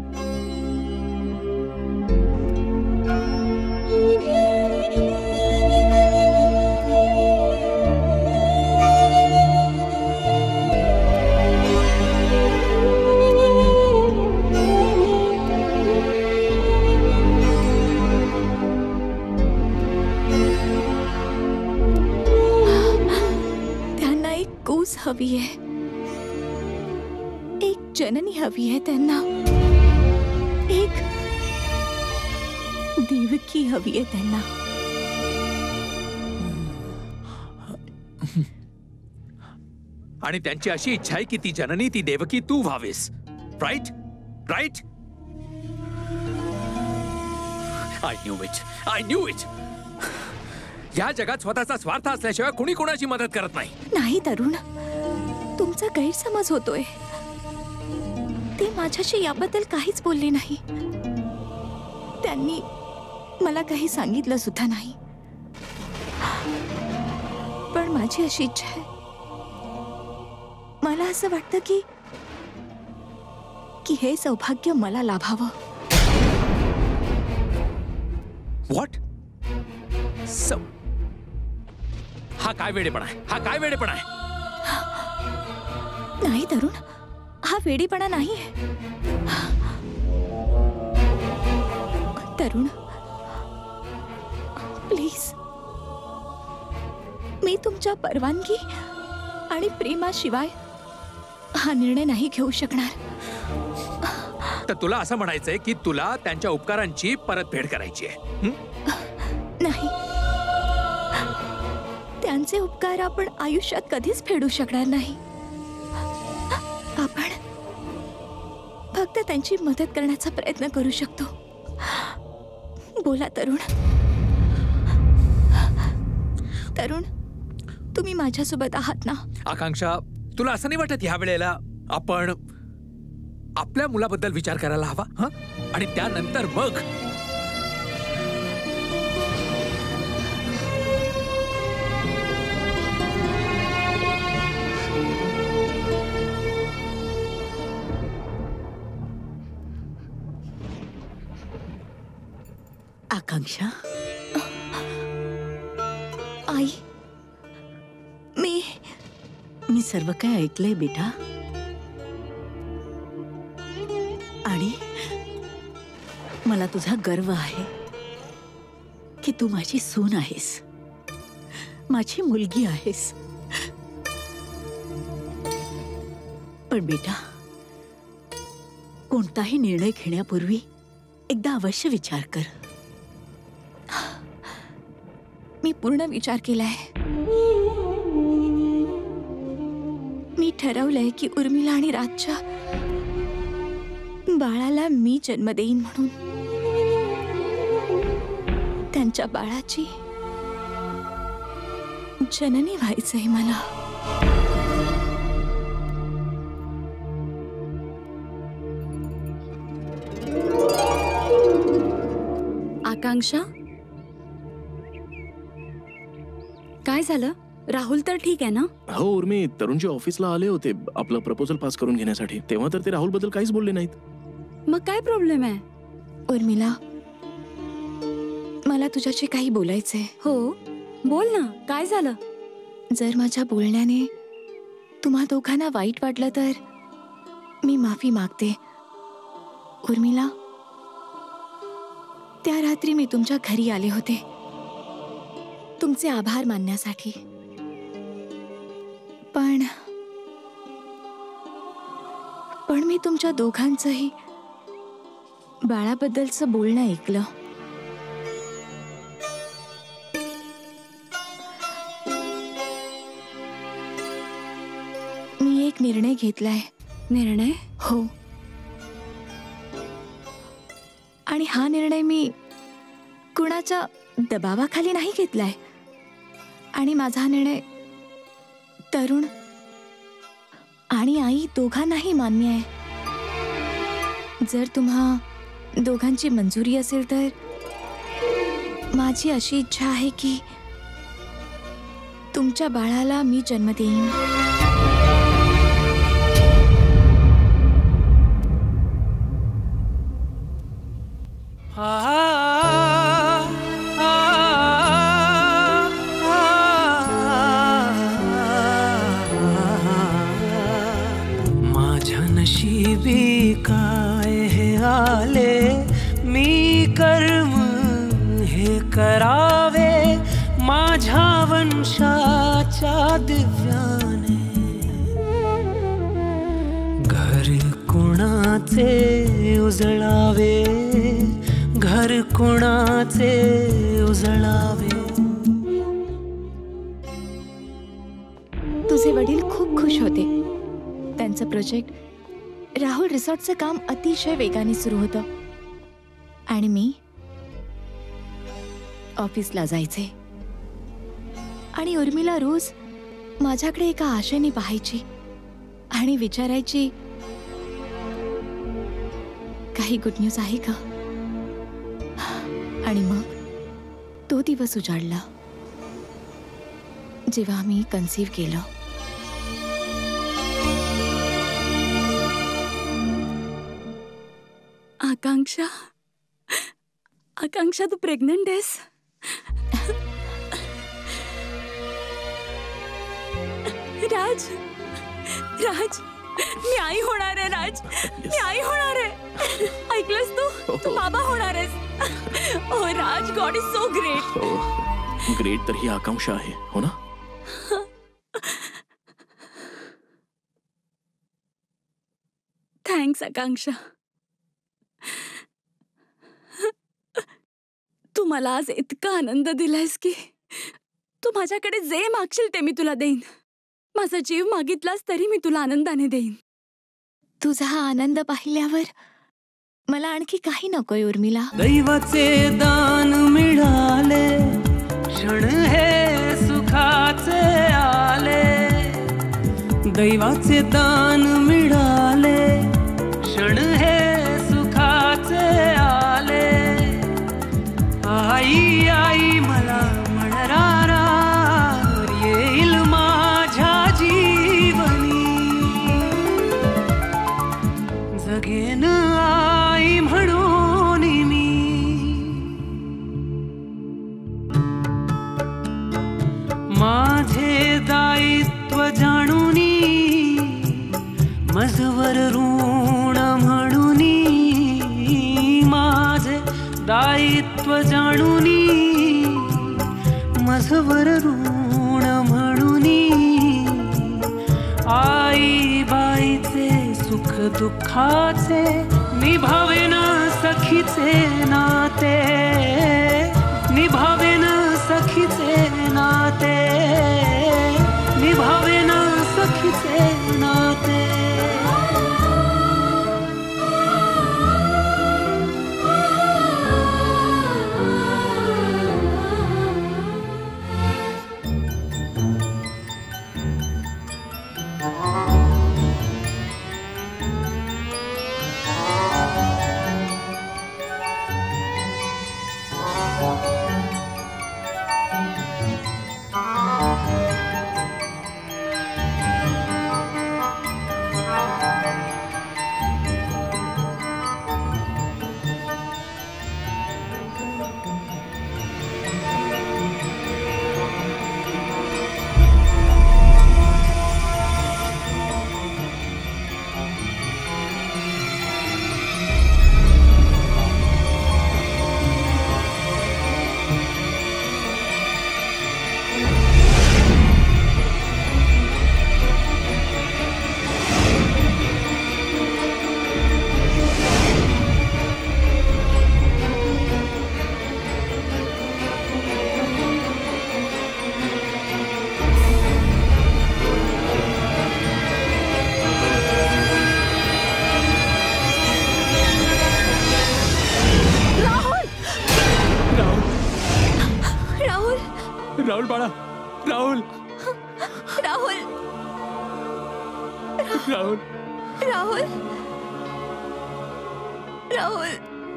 त्यांना एक कूस हवी आहे, एक जननी हवी आहे. त्यांना एक देवकी हवी आहे. त्यांना आणि त्यांची अशी इच्छा आहे की ती जननी, ती देवकी तू व्हावीस. Right right. I knew it. या जगात स्वतःचा स्वार्थ असल्याशिवाय कुणी कोणाची मदत करत नाही. नाही तरुण, तुमचा गैरसमज होतोय. ते माझ्याशी याबद्दल काहीच बोलले नाही. त्यांनी मला काही सांगितलं सुद्धा नाही. पण माझी अशी इच्छा आहे. मला असं वाटतं की हे सौभाग्य मला लाभावं. व्हॉट? हा काय वेडेपणा आहे? हा काय वेडेपणा आहे? नाही तरुण, हा वेडीपणा नाही आहे. तरुण, प्लीज, मी तुमच्या परवानगी आणि प्रेमाशिवाय हा निर्णय नाही घेऊ शकणार. तर तुला असं म्हणायचंय की तुला त्यांच्या उपकारांची परतफेड करायची आहे? नाही, त्यांचे उपकार आपण आयुष्यात कधीच फेडू शकणार नाही. आपण फक्त त्यांची मदत करण्याचा प्रयत्न करू शकतो. बोला तरुण. तरुण, तुम्ही माझ्यासोबत आहात ना? आकांक्षा, तुला असं नाही वाटत ह्या वेळेला आपण आपल्या मुलाबद्दल विचार करायला हवा? आणि त्यानंतर मग आकांक्षा, आई, मी सर्व काय ऐकलंय बेटा. आणि मला तुझा गर्व आहे की तू माझी सून आहेस, माझी मुलगी आहेस. पण बेटा, कोणताही निर्णय घेण्यापूर्वी एकदा अवश्य विचार कर. मी पूर्ण विचार केलाय. मी ठरवलंय की उर्मिला आणि राजच्या बाळाला मी जन्म देईन म्हणून. त्यांच्या बाळाची जननी व्हायचंय मला. आकांक्षा, काय झालं? राहुल तर ठीक आहे ना? हो उर्मी, तरुणजी ऑफिसला आले होते आपलं प्रपोजल पास करून घेण्यासाठी. तेव्हा तर ते राहुल बद्दल काहीच बोलले नाहीत. मग काय प्रॉब्लेम आहे? उर्मिला, मला तुझ्याशी काही बोलायचंय. हो बोल ना, काय झालं? जर माझ्या बोलण्याने तुम्हा दोघांना वाईट वाटलं तर मी माफी मागते. उर्मिला, त्या रात्री मी तुमच्या घरी आले होते तुमचे आभार मानण्यासाठी. पण मी तुमच्या दोघांचंही बाळाबद्दलचं बोलणं ऐकलं. मी एक निर्णय घेतलाय. निर्णय? हो. आणि हा निर्णय मी कुणाच्या दबावाखाली नाही घेतलाय. आणि माझा निर्णय तरुण आणि आई दोघांनाही मान्य आहे. जर तुम्हा दोघांची मंजुरी असेल तर माझी अशी इच्छा आहे की तुमच्या बाळाला मी जन्म देईन. माझ्या नशिबी काय हे आले, मी कर्म हे करावे माझ्या वंशाच्या दिव्याने. घर कुणाचे उजळावे, घर कुणाचे उजळावे. तुझे वडील खूप खुश होते. त्यांचं प्रोजेक्ट राहुल रिसॉर्टचं काम अतिशय वेगाने सुरू होतं आणि मी ऑफिसला जायचे. आणि उर्मिला रोज माझ्याकडे एका आशेने पाहायची आणि विचारायची, काही गुड न्यूज आहे का? आणि मग तो दिवस उजाडला जेव्हा मी कन्सीव्ह केलं. आकांक्षा, आकांक्षा तू प्रेग्नंट आहेस? राज, राज, मी आई होणार आहे. राज, मी आई होणार आहे. ऐकलंस तू बाबा होणार आहेस. Oh Raj, God is so great. Great तर ही आकांक्षा आहे, हो ना? थँक्स आकांक्षा. तू मला आज इतका आनंद दिलायस की तू माझ्याकडे जे मागशील ते मी तुला देईन. माझा जीव मागितलास तरी मी तुला आनंदाने देईन. तुझा हा आनंद पाहिल्यावर मला आणखी काही नकोय उर्मिला. दैवाचे दान मिळाले, क्षण हे सुखाचे आले. दैवाचे दान मिळाले, क्षण हे सुखाचे आले. आई आई मला म्हणणारा येईल माझ्या जीवनी. जगेन आई म्हणून मी. माझे दायित्व जाणूनी, मजवर ऋण म्हणूनी. माझे दायित्व जाणूनी, मजवर ऋण म्हणूनी. आई बाईचे सुख दुःखाचे निभावेन सखीचे नाते. निभावेन सखीचे नाते. निभावेन सखीचे नाते. राहुल बाळा, राहुल राहुल राहुल राहुल राहुल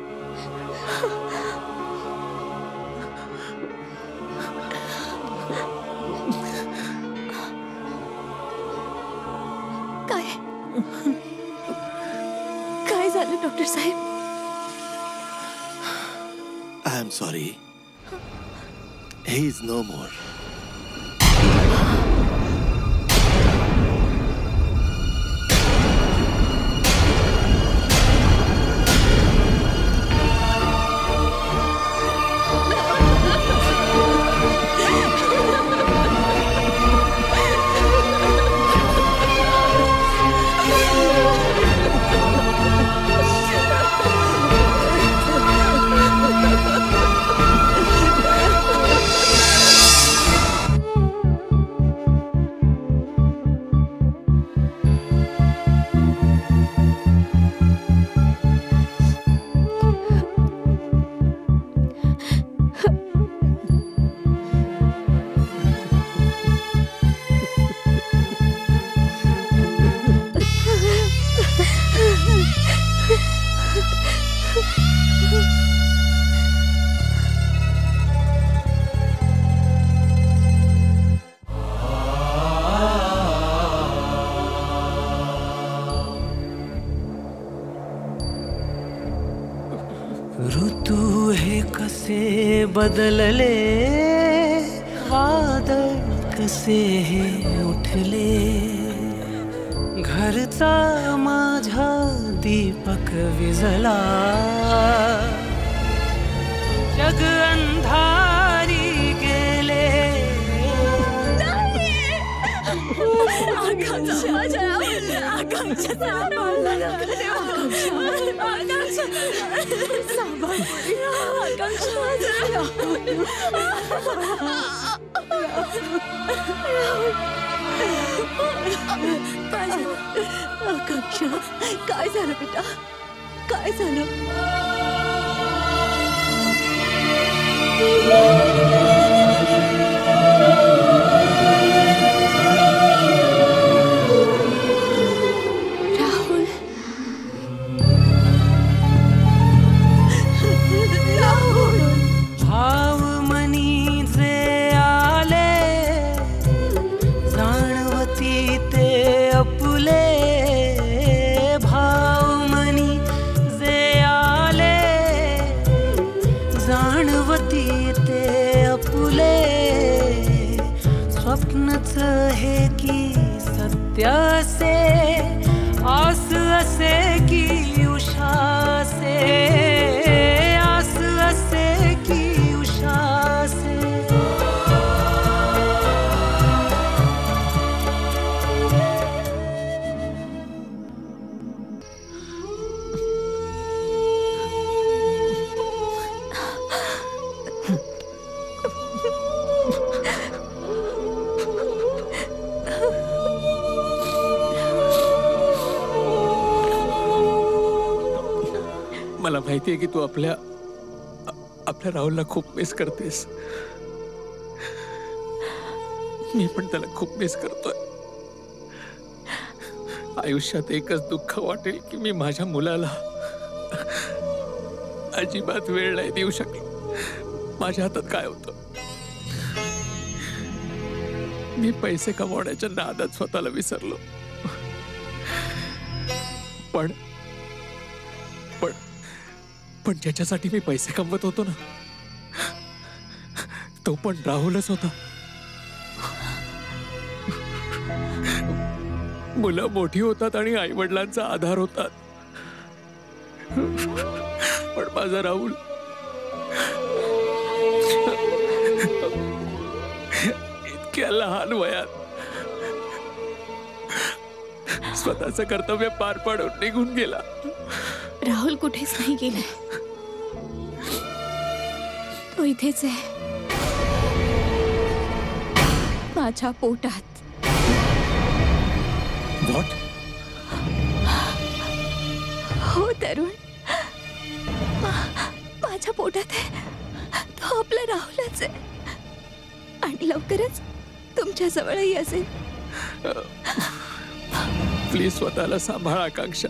काय काय झालं डॉक्टर साहेब? I am sorry. He is no more. ऋतू हे कसे बदलले, वादळ कसे हे उठले, घरचा माझा दीपक विझला, जग अंधारी गेले. आकांक्षा, काय झालं बेटा? काय झालं? राहुल भाव मनी जे आले, जाणवती ते अपुले. भाव मनी जे आले, जाणवती ते अपुले. स्वप्नच हे की सत्य असे, आस असे की उषासे, आस असे की उषासे. मला माहितीये की तू आपल्या राहुलला खूप मिस करतेस. मी पण त्याला खूप मिस करतोय. आयुष्यात एकच दुःख वाटेल की मी माझ्या मुलाला अजिबात वेळ नाही देऊ शकलो. माझ्या हातात काय होतं? मी पैसे कमवण्याच्या नादात स्वतःला विसरलो. पण ज्याच्यासाठी मी पैसे कमवत होतो ना, तो पण राहुलच होता. मुलं मोठी होतात आणि आई वडिलांचा आधार होतात, पण माझा राहुल इतक्या लहान वयात स्वतःचं कर्तव्य पार पाडून निघून गेला. राहुल कुठेच नाही गेलाय, तो इथेच आहे, माझ्या पोटात. What? हो तरुण, माझ्या पोटात आहे. तो आपला राहुलच आहे. आणि आणि लवकरच तुमच्या जवळही असेल. प्लीज स्वतःला सांभाळा आकांक्षा.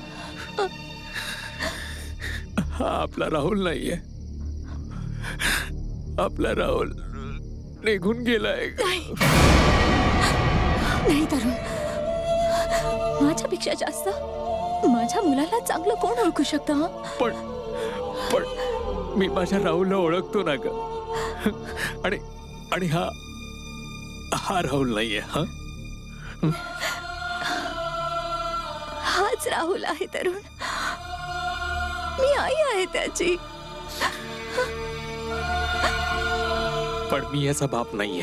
हा आपला राहुल नाहीये. आपला राहुल निघून गेलाय. नाही तरुण, माझ्यापेक्षा जास्त माझ्या मुलाला चांगलं कोण ओळखू शकतं? पण मी माझ्या राहुलला ओळखतो ना ग. आणि हा राहुल नाहीये. हाच राहुल आहे तरुण. मी आई आहे त्याची. पण मी याचा बाप नाहीये.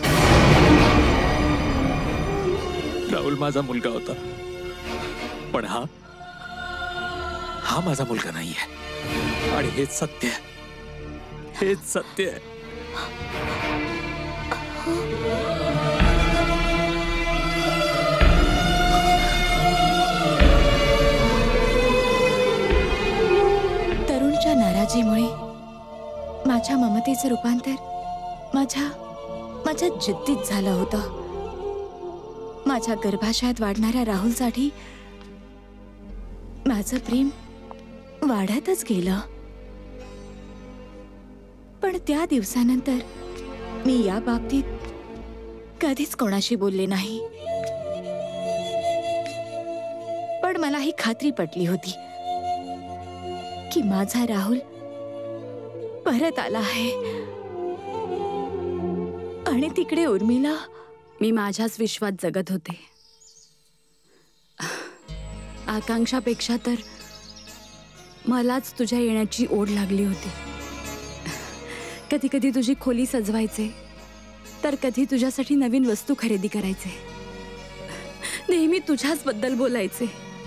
राहुल माझा मुलगा होता, पण हा माझा मुलगा नाहीये. आणि हेच सत्य आहे. हेच सत्य आहे. तरुणच्या नाराजीमुळे माझ्या ममतेचं रूपांतर माझ्या जिद्दीत झालं होतं. माझ्या गर्भाशयात वाढणाऱ्या राहुलसाठी माझं प्रेम वाढतच गेलं. पण त्या दिवसानंतर मी या बाबतीत कधीच कोणाशी बोलले नाही. पण मला ही खात्री पटली होती की माझा राहुल परत आला आहे. आणि तिकडे उर्मिला. मी माझ्याच विश्वात जगत होते. आकांक्षापेक्षा तर मलाच तुझ्या येण्याची ओढ लागली होती. कधी कधी तुझी खोली सजवायचे, तर कधी तुझ्यासाठी नवीन वस्तू खरेदी करायचे. नेहमी तुझ्याच बद्दल बोलायचे,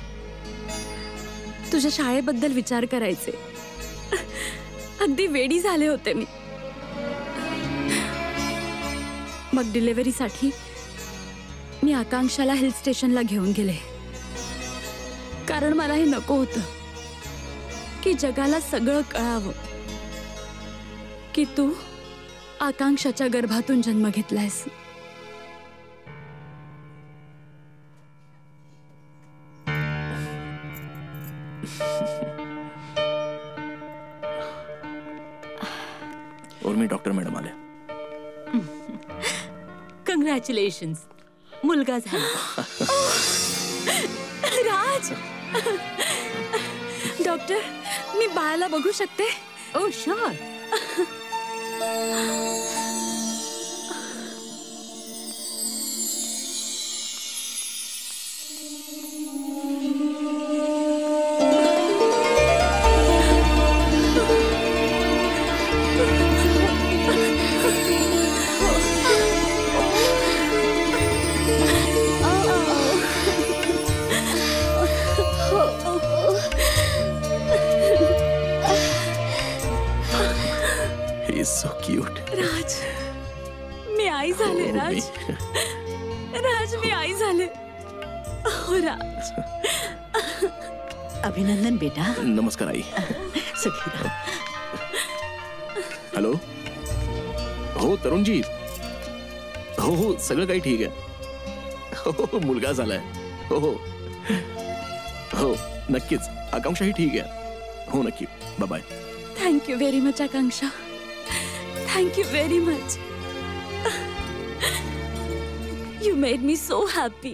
तुझ्या शाळेबद्दल विचार करायचे. अगदी वेडी झाले होते मी. मग डिलिव्हरीसाठी मी आकांक्षाला हिल स्टेशनला घेऊन गेले. कारण मला हे नको होतं की जगाला सगळं कळावं की तू आकांक्षाच्या गर्भातून जन्म घेतलायस. उर्मी, डॉक्टर मॅडम आल्या. कंग्रॅच्युलेशन्स, मुलगा झाला. राज, डॉक्टर, मी बाळाला बघू शकते? Oh sure. So cute. Raj, मी आई झाले. राज, मी आई झाले. हो राज. अभिनंदन बेटा. नमस्कार आई. हॅलो. हो तरुणजी. हो सगळं काही ठीक आहे. हो मुलगा झालाय. हो नक्कीच. आकांक्षाही ठीक आहे. हो नक्की. Bye bye. Thank you very much Akanksha. Thank you very much. You made me so happy.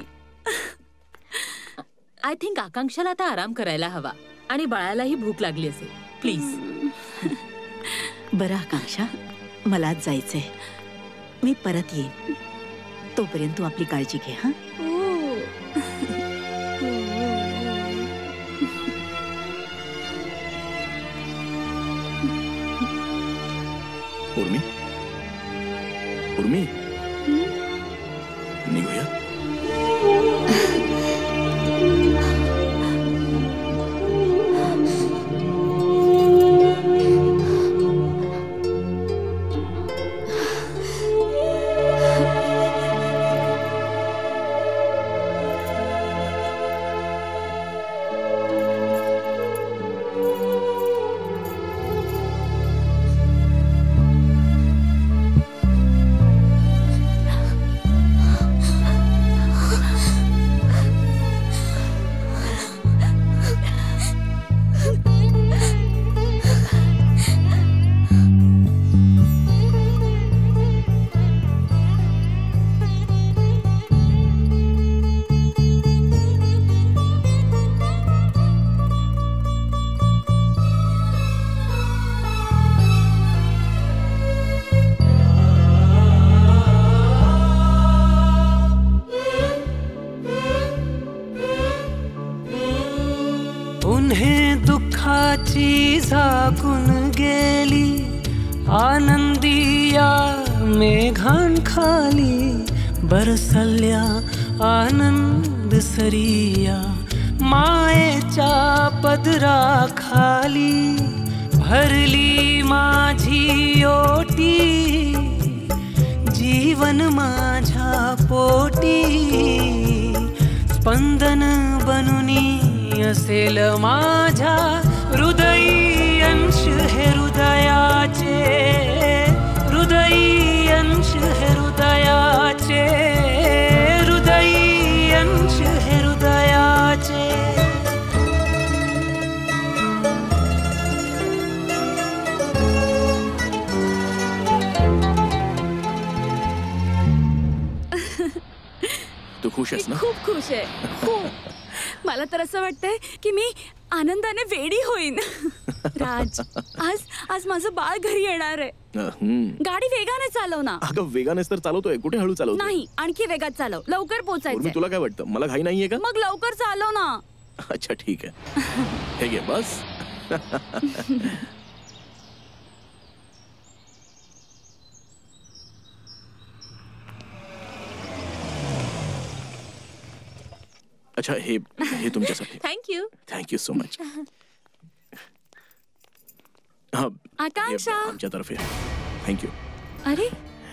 I think आकांक्षाला आता आराम करायला हवा आणि बाळालाही भूक लागली असेल. प्लीज. बरं आकांक्षा, मलाच जायचंय. मी परत येईन. तोपर्यंत तू आपली काळजी घे. हा. उर्मी, निघूया. फुलाची झाकून गेली आनंदिया मेघांखाली बरसल्या आनंद सरिया मायेच्या पदराखाली भरली माझी ओटी जीवन माझ्या पोटी स्पंदन बनुनी असेल माझ्या हृदयी अंश हे हृदयाचे हृदयी अंश हे हृदयाचे हृदयी अंश हे हृदयाचे तू खुश आहेस ना? खूप खुश आहे खूप. मला तर असं वाटतंय की मी आनंदाने वेडी होईन. राज, आज माझं बाळ घरी येणार आहे. गाडी वेगाने चालव ना. अगं वेगानेच तर चालवतोय, कुठे हळू चालवतोय? नाही, आणखी वेगात चालव. लवकर पोहोचायचंय. तुला काय वाटतं, मला घाई नाहीये का? मग लवकर चालव ना. अच्छा ठीक आहे. हे घे बस. अच्छा हे तुमच्यासाठी. Thank you so much. हा आकांक्षा आमच्यातर्फे थँक्यू. अरे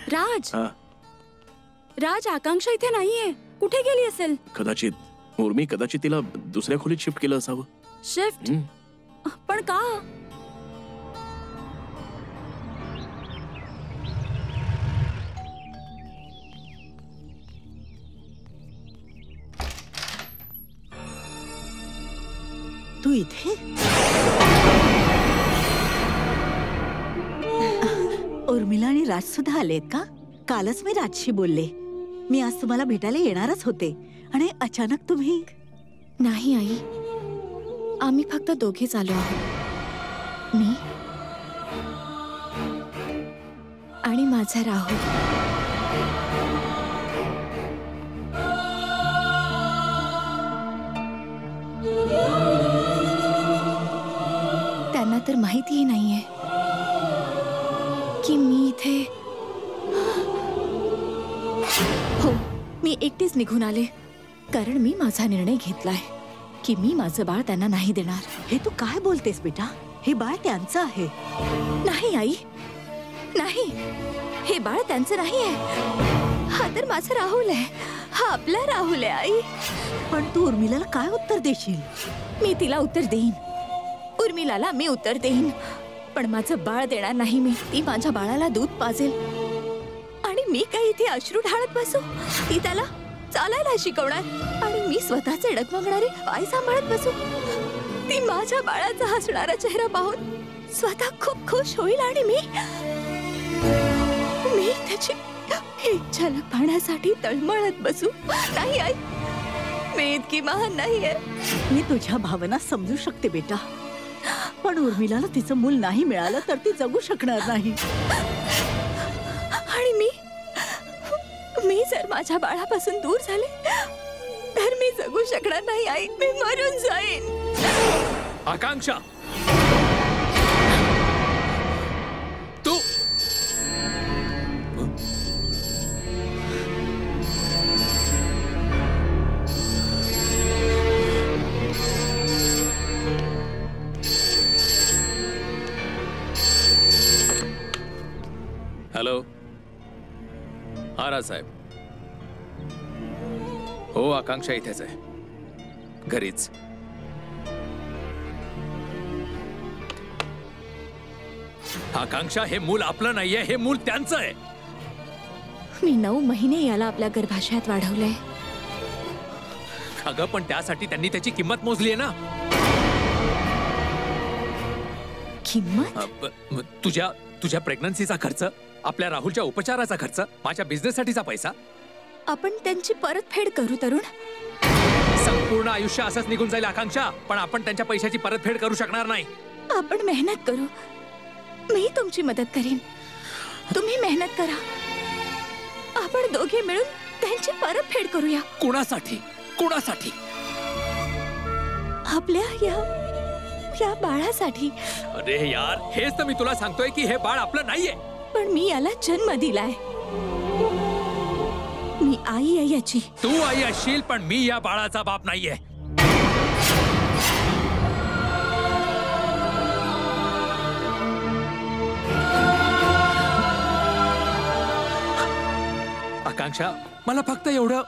राज, आकांक्षा इथे नाहीये. कुठे गेली असेल? कदाचित उर्मी तिला दुसऱ्या खोलीत शिफ्ट केलं असावं. शिफ्ट? पण का? तू इथे? उर्मिला आणि राज सुद्धा आलेत का? कालच मी राजशी बोलले. मी आज तुम्हाला भेटायला येणारच होते आणि अचानक तुम्ही. नाही आई, आम्ही फक्त दोघेच आलो आहोत. मी आणि माझा राहुल. त्यांना तर माहितीही नाहीये की मी इथे. हो, मी एकटीच निघून आले कारण मी माझा निर्णय घेतलाय की मी माझं बाळ त्यांना नाही देणार. हे तू काय बोलतेस बेटा? हे बाळ त्यांचं आहे. नाही आई, नाही, हे बाळ त्यांचं नाही आहे. हा तर माझा राहुल आहे. हा आपला राहुल आहे आई. पण तू उर्मिलाला काय उत्तर देशील? मी तिला उत्तर देईन. उर्मिलाला मी उत्तर देईन, पण माझं बाळ देणार नाही मी. ती माझ्या बाळाला दूध पाजेल आणि मी काही इथे अश्रू ढाळत बसू? ती त्याला चालायला शिकवणार आणि मी स्वतःचे डगमगणारे पाय सांभाळत बसू? ती माझ्या बाळाचा हसणारा चेहरा पाहून स्वतः खूप खुश होईल आणि मी त्याची एक झलक पाहण्यासाठी तळमळत बसू? नाही आई, मी इतकी महान नाहीये. मी तुझ्या भावना समजू शकते बेटा, पण उर्मिलाला तिचं मूल नाही मिळालं तर ती जगू शकणार नाही. आणि मी जर माझ्या बाळापासून दूर झाले तर मी जगू शकणार नाही आई. मी मरून जाईन. आकांक्षा, तू हॅलो. हा राजसाहेब. हो, आकांक्षा इथेच आहे, घरीच. आकांक्षा, हे मूल आपलं नाहीये, हे मूल त्यांचं आहे. मी 9 महिने याला आपल्या गर्भाशयात वाढवलंय. अगं, पण त्यासाठी त्यांनी त्याची किंमत मोजली आहे ना. किंमत? तुझ्या प्रेग्नन्सीचा खर्च, आपल्या राहुलच्या उपचाराचा खर्च, माझ्या बिझनेससाठीचा पैसा. आपण त्यांची परतफेड करू तरुण. संपूर्ण आयुष्य असंच निघून जाईल आकांक्षा, पण आपण त्यांच्या पैशाची परतफेड करू शकणार नाही. आपण मेहनत करू. मी तुमची मदत करीन, तुम्ही मेहनत करा. आपण दोघे मिळून त्यांची परतफेड करूया. कुणासाठी? कुणासाठी? आपल्या या बाळासाठी. अरे यार, हेच तर मी तुला सांगतोय की हे बाळ आपलं नाहीये. पण मी याला जन्म दिलाय. मी आई आहे याची. तू आई असशील, पण मी या बाळाचा बाप नाहीये. आकांक्षा, मला फक्त एवढं,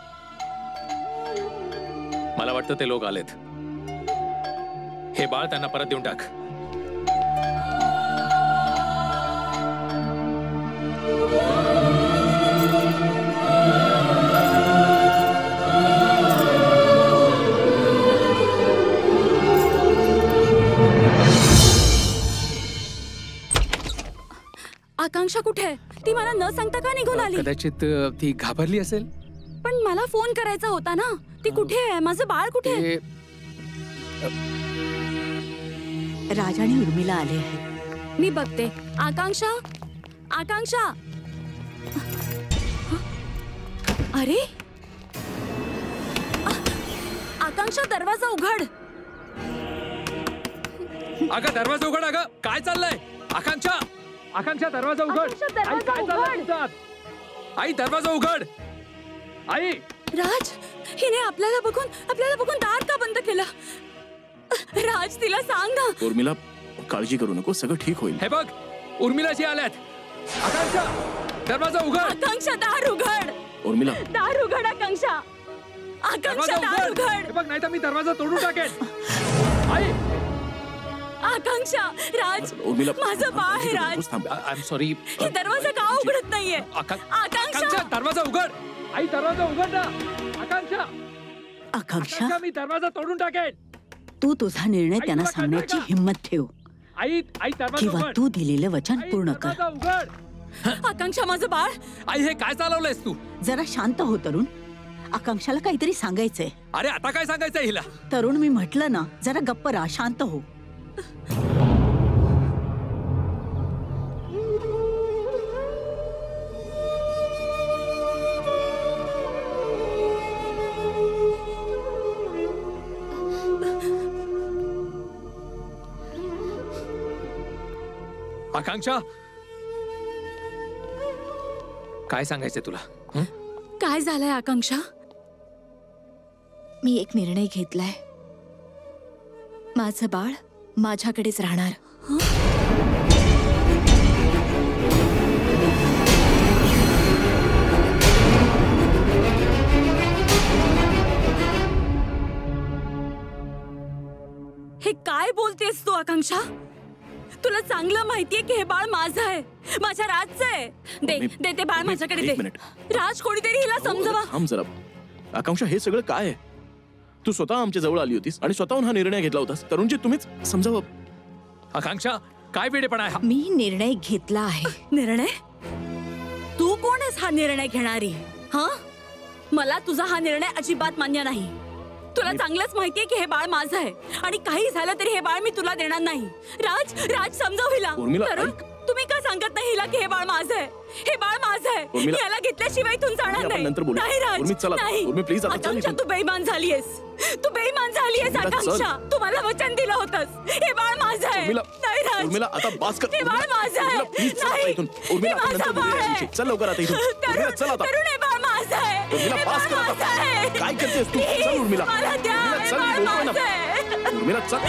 मला वाटतं ते लोक आलेत. हे बाळ त्यांना परत देऊन टाक. आकांक्षा कुठे आहे? ती मला न सांगता का निघून आली? कदाचित ती घाबरली असेल. पण मला फोन करायचा होता ना. ती कुठे आहे? माझं बाळ कुठे आहे? राज आणि उर्मिला आले आहेत. मी बघते. आकांक्षा, आकांक्षा. अरे आकांक्षा, दरवाजा उघड. अगं दरवाजा उघड. अगं काय चाललंय? आकांक्षा, आकांक्षा दरवाजा उघड. आई काय चाललंय तुझं? आई दरवाजा उघड. आई. राज, हिने आपल्याला बघून दार का बंद केलं? राज, तिला सांग ना. उर्मिला, काळजी करू नको, सगळं ठीक होईल. हे बघ, उर्मिलाजी आल्यात. आकांक्षा, दरवाजा उघड. आकांक्षा, दार उघड. उर्मिला, दार उघड. आकांक्षा, आकांक्षा, दार उघड. हे बघ, नाही तर मी दरवाजा तोडून टाकेन. आई. आकांक्षा, राज, उर्मिला, माझं बाळ आहे. Raj, I am sorry. हे दरवाजा का उघडत नाहीये? आकांक्षा, दरवाजा उघड. आई दरवाजा उघड ना. आकांक्षा, आकांक्षा, मी दरवाजा तोडून टाकेन. तू तुझा निर्णय त्यांना सांगण्याची हिम्मत ठेव. आई दरवाजा किंवा उघड. तू दिलेलं वचन पूर्ण कर. दरवाजा उघड. आकांक्षा, माझं बाळ. आई, हे काय चालवलंयस तू? जरा शांत हो तरुण. आकांक्षाला काहीतरी सांगायचंय. अरे आता काय सांगायचंय हिला? तरुण, मी म्हटलं ना, जरा गप्प राहा, शांत हो. आकांक्षा, काय सांगायचंय तुला? काय झालंय आकांक्षा? मी एक निर्णय घेतलाय. माझं बाळ माझ्याकडेच राहणार. हे काय बोलतेस तू आकांक्षा? तुला चांगलं माहितीये की हे बाळ माझं आहे, माझ्या राजचं आहे. दे ते बाळ माझ्याकडे दे. राज, कोणीतरी हिला समजवा. थांब जरा. आकांक्षा, हे सगळं काय आहे? तू स्वतः आमच्या जवळ आली होतीस आणि स्वतःहून हा निर्णय घेतला होतास. तरुणजी, तुम्हीच समजावं. आकांक्षा, काय वेडेपणा आहे हा? मी निर्णय घेतला आहे. निर्णय? तू कोण आहेस हा निर्णय घेणारी? हा, मला तुझा हा निर्णय अजिबात मान्य नाही. तुला चांगलंच माहितीये की हे बाळ माझं आहे आणि काही झालं तरी हे बाळ मी तुला देणार नाही. राज, समजाव हिला. तरुण, तुम्ही का सांगत नाही हिला की हे बाळ माझं आहे? हे बाळ माझं आहे. याला घेतल्याशिवाय इथून जाणार नाही. नाही राज, नाही. आकांक्षा, तू बेईमान झालीयस. तू बेईमान झालीयस आकांक्षा. तू मला वचन दिलं होतस. हे बाळ माझं आहे. नाही राज, उर्मिला, आता बास कर. हे बाळ माझं आहे. नाही, हे माझं बाळ आहे. चल लवकर आता इथून. उर्मिला, चल आता. तरुण, हे बाळ माझं आहे. उर्मिला, बास कर आता. काय करतेस तू? चल उर्मिला. मला द्या. हे बाळ माझं आहे. उर्मिला, चल.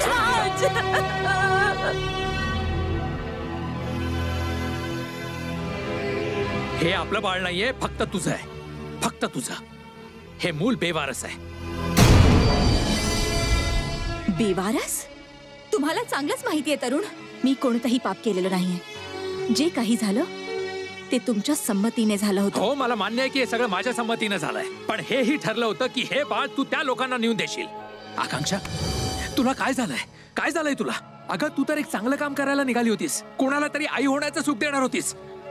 हे आपलं बाळ नाहीये, फक्त तुझं आहे. फक्त तुझं. हे मूल बेवारस आहे. बेवारस? तुम्हाला चांगलंच माहितीये तरुण, मी कोणतंही पाप केलेलं नाहीये. जे काही झालं ते तुमच्या संमतीने झालं होतं. हो, मला मान्य आहे की हे सगळं माझ्या संमतीने झालंय, पण हेही ठरलं होतं की हे बाळ तू त्या लोकांना नेऊन देशील. आकांक्षा, तुला काय झालंय? काय झालंय तुला? अगं, तू तर एक चांगलं काम करायला निघाली होतीस. कोणाला तरी आई होण्याचं सुख देणार होतीस.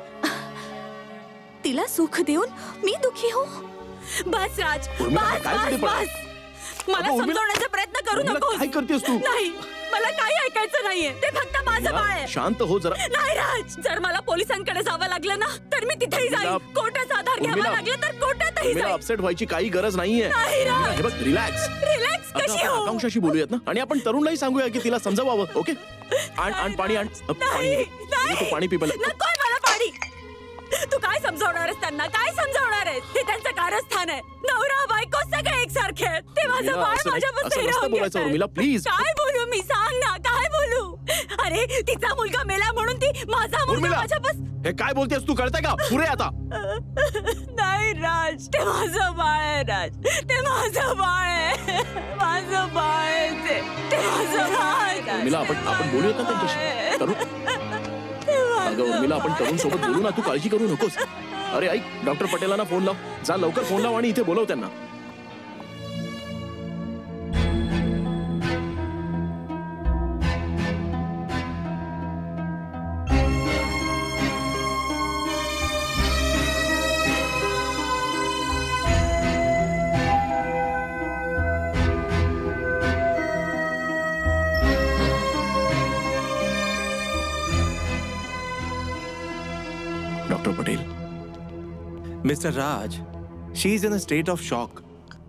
तिला सुख देऊन मी दुखी हो? बस राज, बस. मला समजवण्याचा प्रयत्न करू नको. काय करतेस तू? नाही, मला काही ऐकायचं नाहीये. ते फक्त माझं बाळ आहे. शांत हो जरा. नाही राज, जर मला पोलिसांकडे जावं लागलं ना तर मी तिथेही जाईन. कोर्टाचा आधार घ्यावा लागला तर कोर्टातही मला जाईन. अपसेट व्हायची काही गरज नाहीये. नाही राज. हे बघ, रिलॅक्स. रिलॅक्स कशी हो? आकांक्षाशी बोलूयात ना, आणि आपण तरुणलाही सांगूया की तिला समजावावं. ओके, आण पाणी, आण पाणी. तू पाणी पी पहिलं. नकोय मला पाणी. तू काय समजावणार आहेस त्यांना? काय समजावणार आहेस? हे त्यांचं कारस्थान आहे. नवरा बायको सगळे एकसारखे आहेत. ते माझं उर्मिला, बाळ असं नाही- माझ्यापासून असं नसतं हिरावून बोलायचं, घेतंय. उर्मिला, प्लीज. काय बोलू मी? सांग ना, काय बोलू? अरे तिचा मुलगा मेला म्हणून ती माझा मुलगा उर्मिला, माझ्यापासून. हे काय बोलतेस तू? कळतंय का? पुरे आता. नाही राज, ते माझं बाळ आहे राज. ते माझं बाळ आहे. माझं बाळ आहे ते. ते माझं बाळ आहे राज. उर्मिला, आपण बोलूयात ना त्यांच्याशी. तरुण, अगं उर्मिला, आपण तरुण सोबत बोलू ना, तू काळजी करू नकोस. अरे ऐक, डॉक्टर पटेलांना फोन लाव. जा लवकर फोन लाव आणि इथे बोलव त्यांना. Doctor Patel. Mister Raj, she is in a state of shock.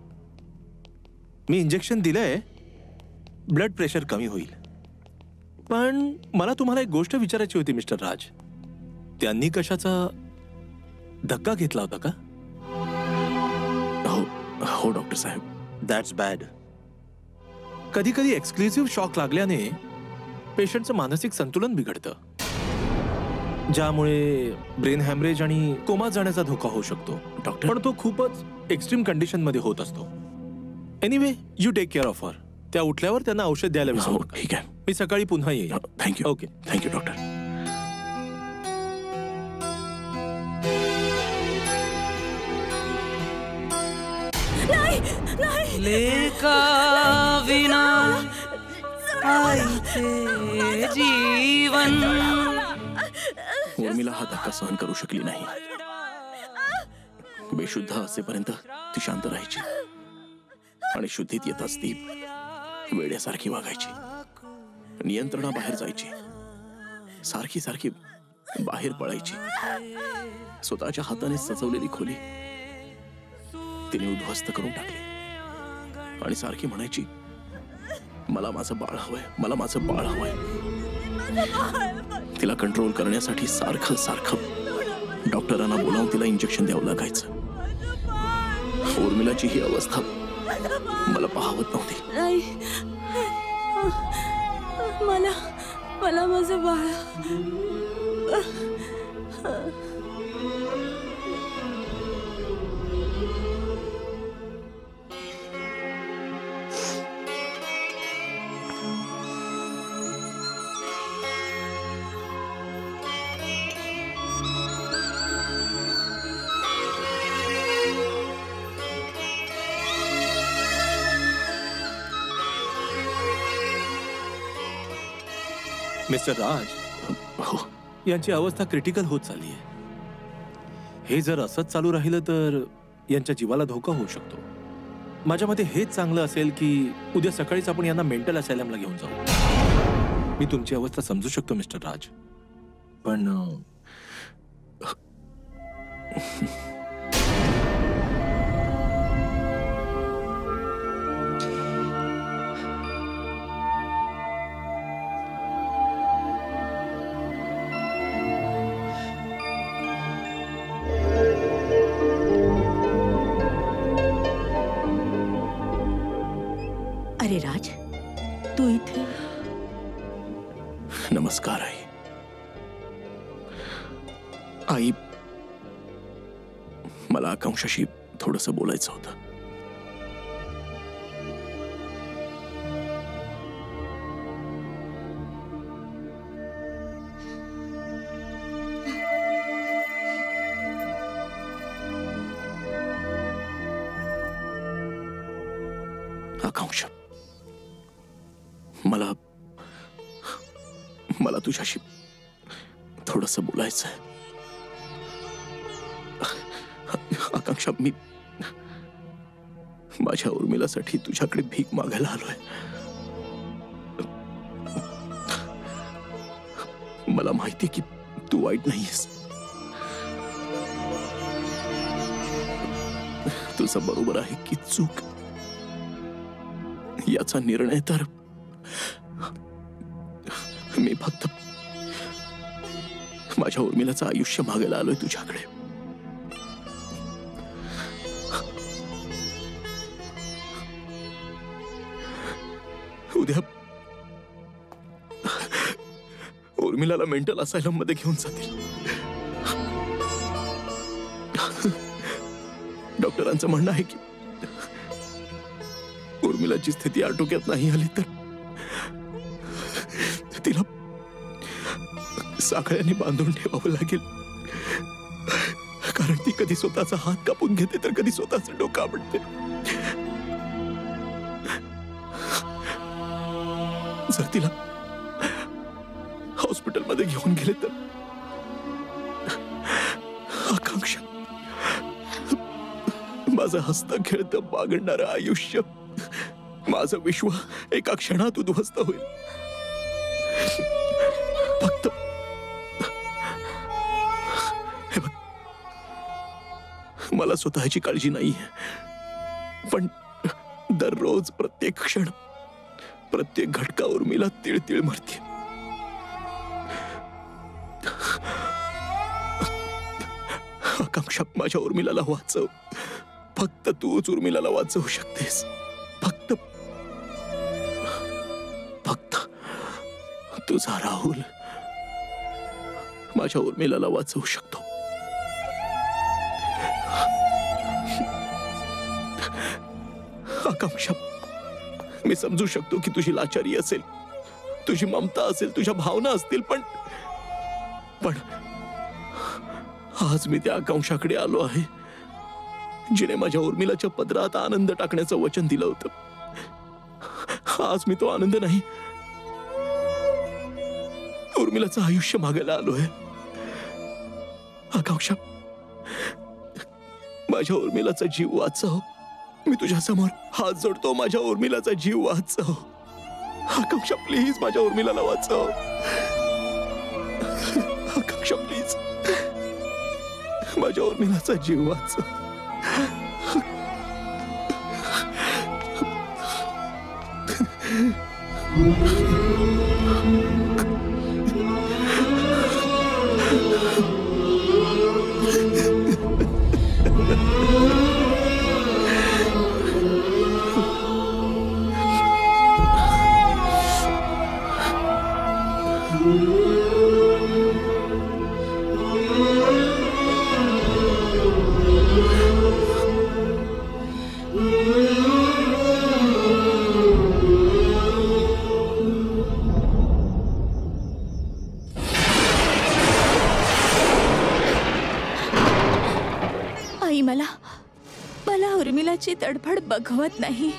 मी इंजेक्शन दिलंय, ब्लड प्रेशर कमी होईल. पण मला तुम्हाला एक गोष्ट विचारायची होती मिस्टर राज. त्यांनी कशाचा धक्का घेतला होता का? हो डॉक्टर साहेब. That's bad. कधी कधी एक्सक्लुसिव्ह शॉक लागल्याने पेशंटचं मानसिक संतुलन बिघडतं, ज्यामुळे ब्रेन हॅमरेज आणि कोमा जाण्याचा धोका होऊ शकतो. डॉक्टर, पण तो खूपच एक्स्ट्रीम कंडिशन मध्ये होत असतो. Anyway, you take care of her. त्या उठल्यावर त्यांना औषध द्यायला विसरू नका. ठीक आहे. मी सकाळी पुन्हा येईन. थँक्यू. ओके. Thank you doctor. लेका विना आईचे जीवन. उर्मिला हा धक्का सहन करू शकली नाही. बेशुद्ध असेपर्यंत ती शांत राहायची आणि शुद्धीत येताच ती वेड्यासारखी वागायची. नियंत्रणाबाहेर जायची. सारखी सारखी बाहेर पळायची. स्वतःच्या हाताने सजवलेली खोली तिने उद्ध्वस्त करून टाकली आणि सारखी म्हणायची, मला माझं बाळ हवंय, मला माझं बाळ हवंय. तिला कंट्रोल करण्यासाठी सारखं सारखं डॉक्टरांना बोलावून तिला इंजेक्शन द्यावं लागायचं. उर्मिलाची ही अवस्था मला पाहवत नव्हती. नाही, मला माझं बाळ. मिस्टर राज, यांची अवस्था क्रिटिकल होत चालली आहे. हे जर असंच चालू राहिलं तर यांच्या जीवाला धोका होऊ शकतो. माझ्या मते हेच चांगलं असेल की उद्या सकाळीच आपण यांना मेंटल असायलमला घेऊन जाऊ. मी तुमची अवस्था समजू शकतो मिस्टर राज, पण अरे राज, तू इथे? नमस्कार आई. आई, मला आकांक्षाशी थोडंसं बोलायचं होतं. आकांक्षा, मला तुझ्याशी थोडंसं बोलायचं आहे. आकांक्षा, मी माझ्या उर्मिलासाठी तुझ्याकडे भीक मागायला आलोय. मला माहिती की तू वाईट नाहीयेस. तुझं बरोबर आहे की चूक याचा निर्णय तर मी फक्त माझ्या उर्मिलाचं आयुष्य मागायला आलोय तुझ्याकडे. उद्या उर्मिलाला मेंटल असायलम मध्ये घेऊन जातील. डॉक्टरांचं म्हणणं आहे की उर्मिलाची स्थिती आटोक्यात नाही आली तर तिला साखळ्यांनी बांधून ठेवावं लागेल. कारण ती कधी स्वतःचा हात कापून घेते तर कधी स्वतःचं डोकं आपटते. जर तिला हॉस्पिटलमध्ये घेऊन गेले तर आकांक्षा, माझं हसतं खेळतं बागडणारं आयुष्य, माझं विश्व एका क्षणात उद्ध्वस्त होईल. फक्त हे बघ, मला स्वतःची काळजी नाहीये, पण दररोज प्रत्येक क्षण प्रत्येक घटका उर्मिला तिळतिळ मरते. आकांक्षा, माझ्या उर्मिलाला वाचव. फक्त तूच उर्मिलाला वाचवू शकतेस. फक्त तुझा राहुल माझ्या उर्मिलाला वाचवू शकतो. आकांक्षा, मी समजू शकतो की तुझी लाचारी असेल, तुझी ममता असेल, तुझ्या भावना असतील, पण आज मी त्या आकांक्षाकडे आलो आहे जिने माझ्या उर्मिलाच्या पदरात आनंद टाकण्याचं वचन दिलं होतं. आज मी तो आनंद नाही, उर्मिलाचं आयुष्य मागायला आलोय. आकांक्षा, माझ्या उर्मिलाचा जीव वाचव. मी तुझ्या समोर हात जोडतो. माझ्या उर्मिलाचा जीव वाचव. आकांक्षा, प्लीज माझ्या उर्मिलाला वाचव. आकांक्षा, प्लीज माझ्या उर्मिलाचा जीव वाचव. आई, मला उर्मिलाची तडफड बघवत नाही,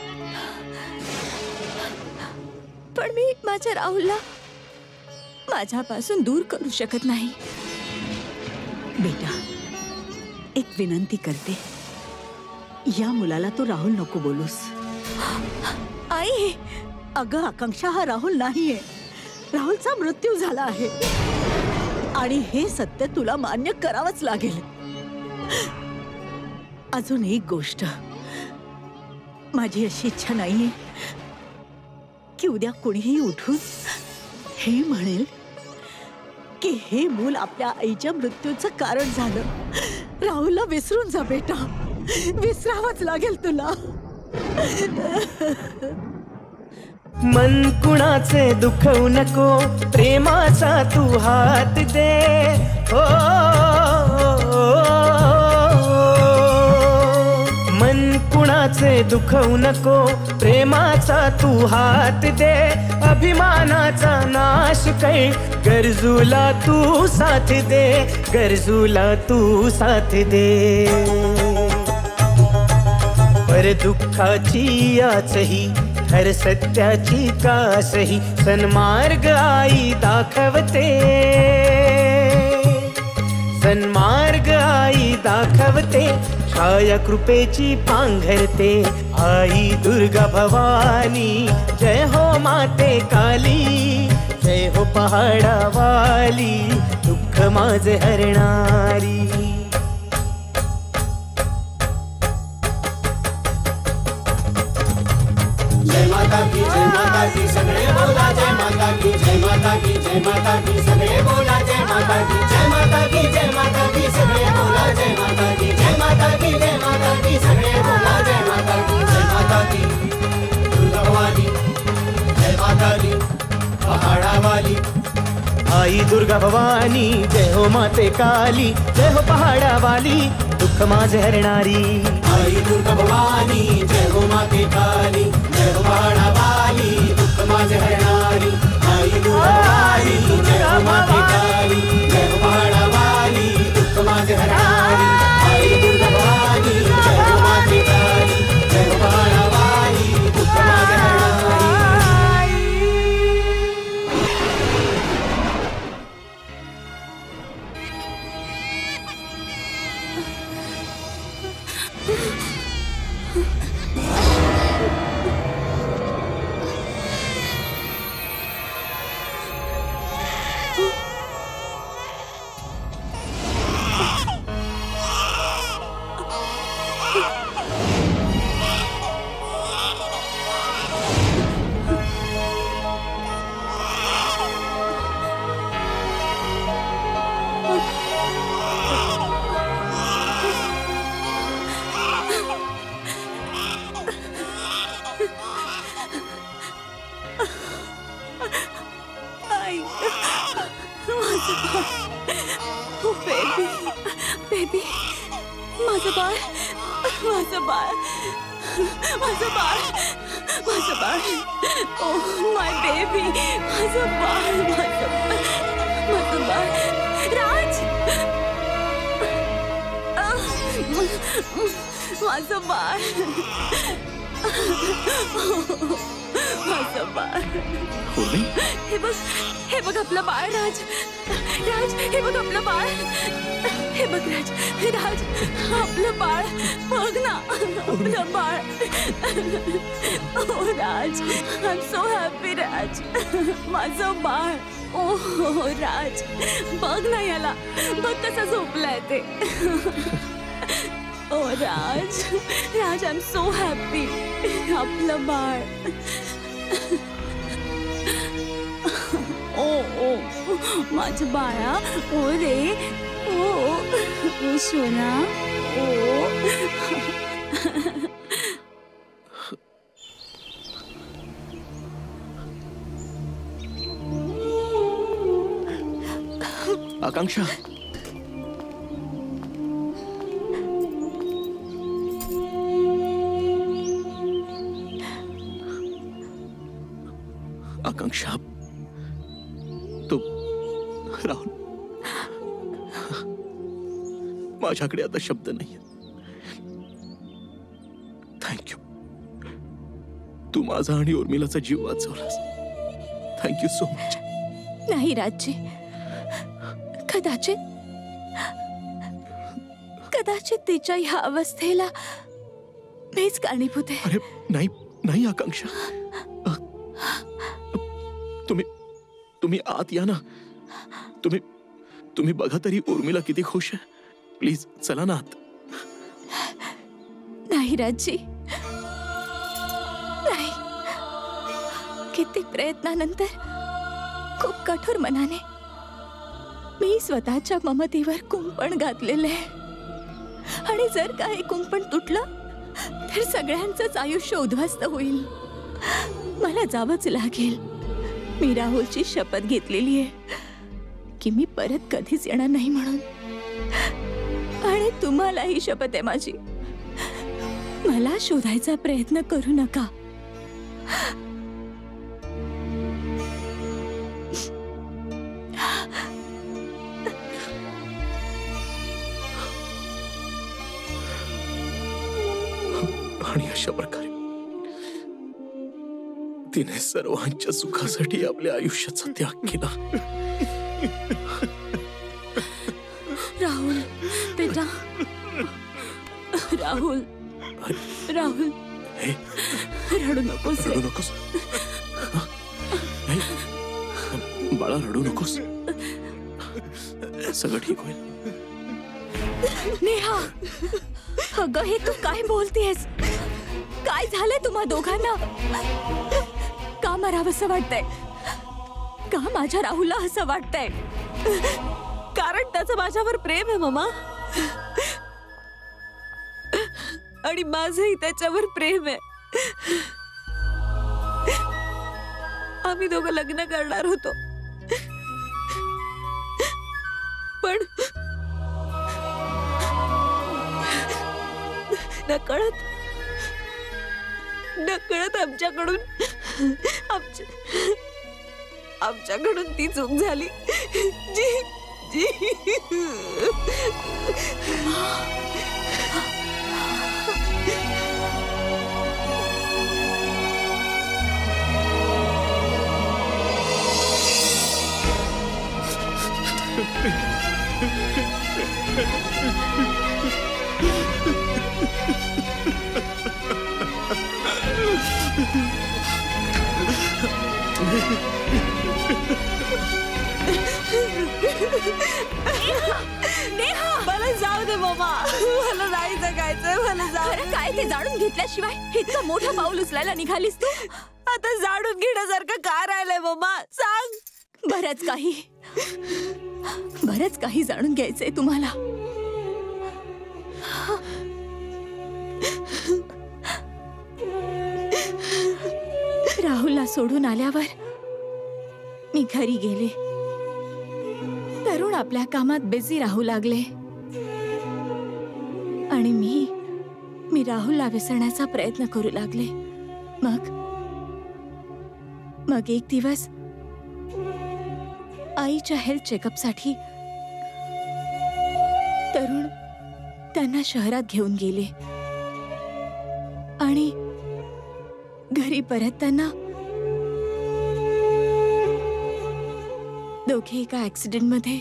पण मी माझ्या राहुलला माझ्यापासून दूर करू शकत नाही. बेटा, एक विनंती करते, या मुलाला तू राहुल नको बोलूस. आई, अगं आकांक्षा, हा राहुल नाहीये. राहुलचा मृत्यू झाला आहे आणि हे सत्य तुला मान्य करावंच लागेल. अजून एक गोष्ट, माझी अशी इच्छा नाहीये की उद्या कुणीही उठून हे म्हणेल की हे मूल आपल्या आईच्या मृत्यूचं कारण झालं. राहुलला विसरून जा बेटा, विसरावंच लागेल तुला. मन कुणाचे दुखवू नको, प्रेमाचा तू हात दे. हो, मन कुणाचे दुखवू नको, प्रेमाचा तू हात दे. अभिमानाचा नाश कै, गरजूला तू साथ दे, गरजूला तू साथ दे. पर दुःखाची याचही, हर सत्याची कासही, सन्मार्ग आई दाखवते. सन्मार्ग आई दाखवते, छाया कृपेची पांघरते. आई दुर्गा भवानी, जय हो माते काली, जय हो पहाडावाली दुःख माझे हरणारी. जय माता की सगळे बोला जय माता की जय माता की जय माता की सगळे बोला जय माता की जय माता की जय माता की सगळे बोला जय माता की जय माता की जय माता की सगळे बोला जय माता की जय माता की दुर्गा भवानी जय माता की पहाडावाली. आई दुर्गा भवानी जय हो माते काली जय हो पहाडावाली दुःख माझे हरणारी. आई दुर्गा भवानी जय हो माते काली जय हो पहाडावाली दुःख माझे हरणारी. आई दुर्गा भवानी जय हो माते काली जय हो पहाडावाली दुःख माझे हरणारी. आई दुर्गा भवानी जय हो माते काली जय हो पहाडावाली दुःख माझे हरणारी. बेबी माझं बाळ माझं बाळ माझं बाळ माझं बाळ. ओह माय बेबी माझं बाळ माझं बाळ राज माझं बाळ माझं बाळ. हे बघ आपलं बाळ राज राज हे बघ आपलं बाळ. हे बघ राज राज आपलं बाळ बघ ना आपलं बाळ. Oh Raj I am so happy Raj माझं बाळ. ओ राज बघ ना याला बघ कसं झोपलाय ते. Oh Raj Raj I am so happy आपलं बाळ. ओ ओ माझं बाळा ओ रे ओ सोना ओ. आकांक्षा आकांक्षा तू राहुल माझ्याकडे आता शब्द नाही. थँक्यू तू माझा आणि उर्मिलाचा जीव वाचवलास. Thank you so much. नाही राजजी कदाचित तिच्या ह्या अवस्थेला मीच कारणीभूत आहे. अरे नाही नाही आकांक्षा तुम्ही आत या ना. तुम्ही बघा तरी उर्मिला किती खुश आहे. प्लीज चला ना आत. नाही राजजी नाही. किती प्रयत्नानंतर खूप कठोर मनाने मी स्वतःच्या ममतेवर कुंपण घातलेलं आहे. आणि जर का हे कुंपण तुटलं तर सगळ्यांचंच आयुष्य उद्ध्वस्त होईल. मला जावंच लागेल. मी राहुलची शपथ घेतलेली आहे की मी परत कधीच येणार नाही म्हणून. आणि तुम्हालाही शपथ आहे माझी. मला शोधायचा प्रयत्न करू नका. आणि अशा प्रकारे तिने सर्वांच्या सुखासाठी आपल्या आयुष्याचा त्याग केला. राहुल बेटा राहुल राहुल रडू नकोस. रडू नकोस. बाळा रडू नकोस, सगळं ठीक होईल. नेहा, अगं हे तू काय बोलतेस? काय झालंय तुम्हा दोघांना? का मरावंसं वाटतंय? का माझ्या राहुलला असं वाटतंय? कारण त्याचं माझ्यावर प्रेम आहे मम्मा, आणि माझंही त्याच्यावर प्रेम आहे. आम्ही दोघं लग्न करणार होतो, पण नकळत आमच्याकडून ती चूक झाली जी नेहा, मला जाऊ दे मम्मा, मला नाही जगायचंय, मला जाऊ दे. काय ते जाणून घेतल्याशिवाय इतकं मोठं पाऊल उचलायला निघालीस तू? आता जाणून घेण्यासारखं काय राहिलंय मम्मा, सांग. बरंच काही जाणून घ्यायचंय तुम्हाला. राहुलला सोडून आल्यावर मी घरी गेले. तरुण आपल्या कामात बिझी राहू लागले आणि मी राहुलला विसरण्याचा प्रयत्न करू लागले. मग एक दिवस आईच्या हेल्थ चेकअपसाठी तरुण त्यांना शहरात घेऊन गेले आणि घरी परतताना दोघे एका ऍक्सिडेंटमध्ये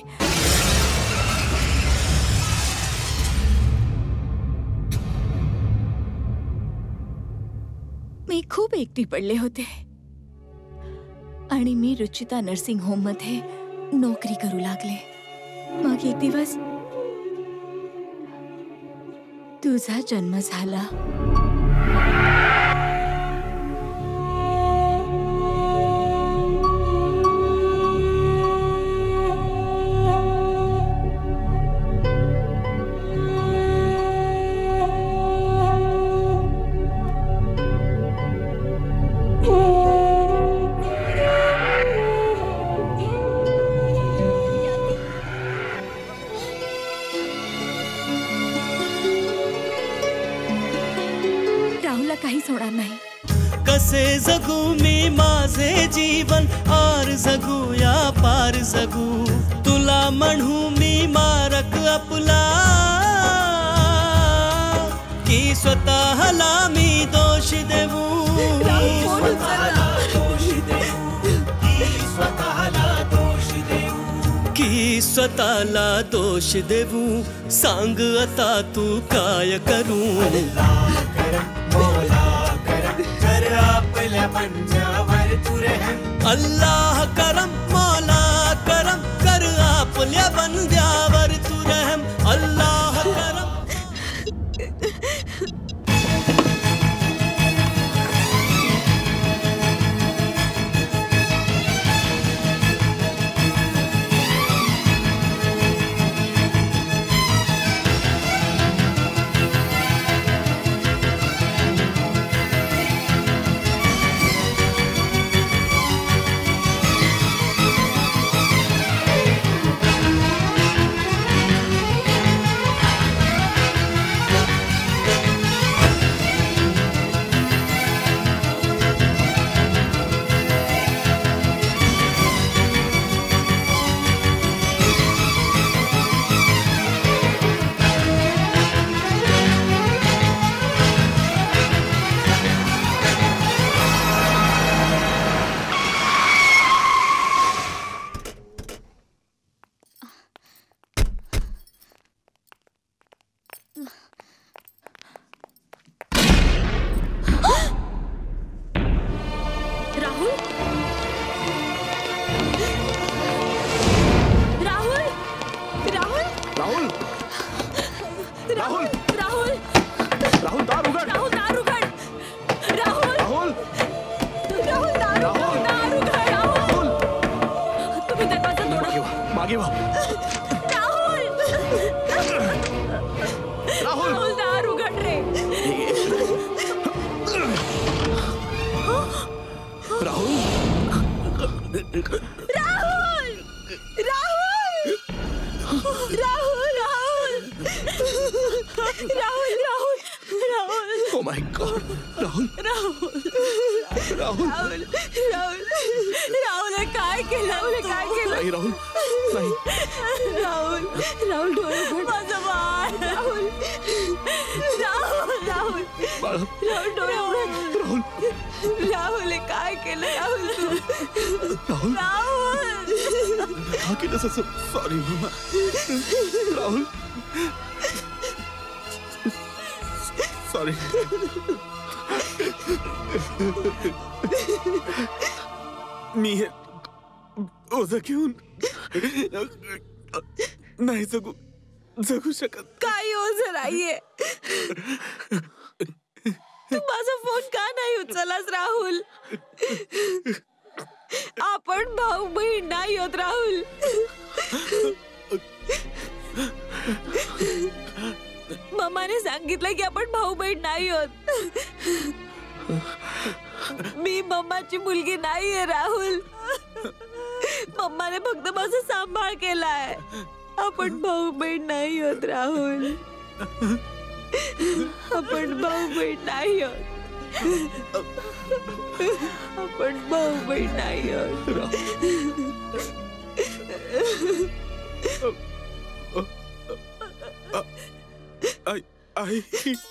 मी खूप एकटी पडले होते आणि मी रुचिता नर्सिंग होम मध्ये नोकरी करू लागले. मग एक दिवस तुझा जन्म झाला. काहीच होणार नाही. कसे जगू मी माझे जीवन, आर जगू या पार जगू, तुला म्हणू मी मारक आपला, की स्वतःला मी दोष देऊ, की स्वतःला दोष देऊ, सांग आता तू काय करू. अल्लाह करम मौला करम कर आपल्या बंद्यावर तू रहम. अल्लाह करम. राहुल दार उघड. राहुल दार उघड. राहुल राहुल राहुल दार उघड. दार उघड. राहुल तुम्ही दरवाजा तोडा. मागे व्हा. राहुल राहुल राहुल दार उघड रे. Rahul Rahul Rahul Rahul Rahul Rahul Rahul oh my God. Rahul Rahul Rahul Rahul Rahul Rahul काय केलं. काय केलं. नाही राहुल नाही. राहुल राहुल डोळे उघड. माझं बाळ. राहुल राहुल राहुल बाळा. राहुल डोळे उघड. राहुल राहुल काय केलं. राहुल तू. राहुल राहुल का केलंस असं. Sorry mama. राहुल सॉरी. मी हे ओझं घेऊन नाही जगू शकत. काही ओझं नाहीये. तू माझा फोन का नाही उचललास राहुल. आपण भाऊ बहीण नाही होत राहुल. मम्माने सांगितलं की आपण भाऊ बहीण नाही होत. मी मम्माची मुलगी नाहीये राहुल. मम्माने फक्त माझा सांभाळ केलाय. आपण भाऊ बहीण नाही होत राहुल. आपण भाऊ बहीण नाही होत. आपण भाऊ बहीण नाही होत. आई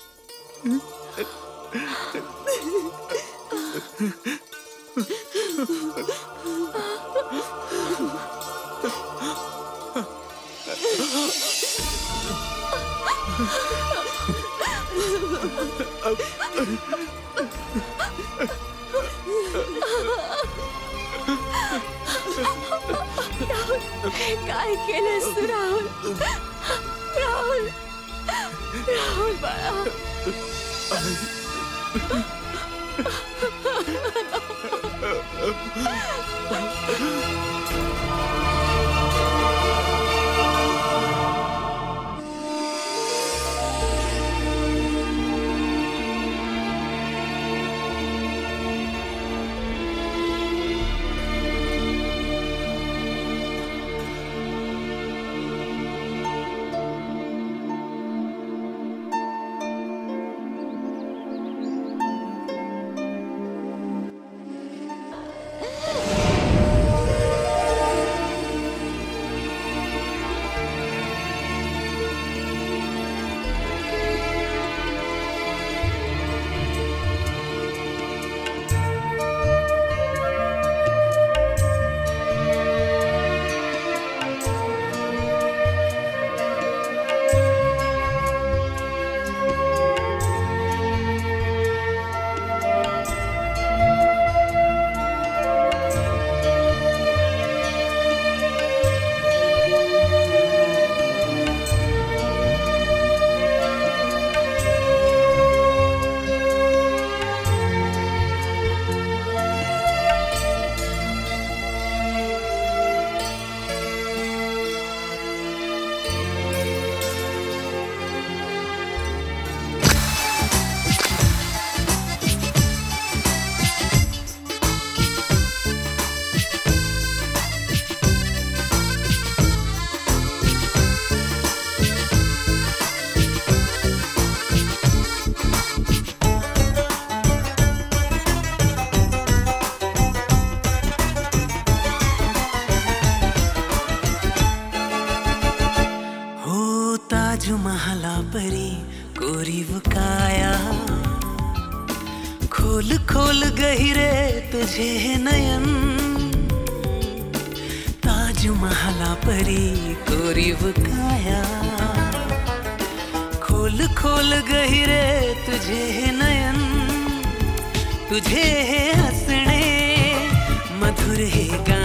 काय केलंस तू राहुल. राहुल राहुल बाळा. परी कोरीव काया खोल खोल गहिरे तुझे नयन ताज महला परी कोरीव काया खोल खोल गहिरे तुझे नयन तुझे हसणे मधुर हे गा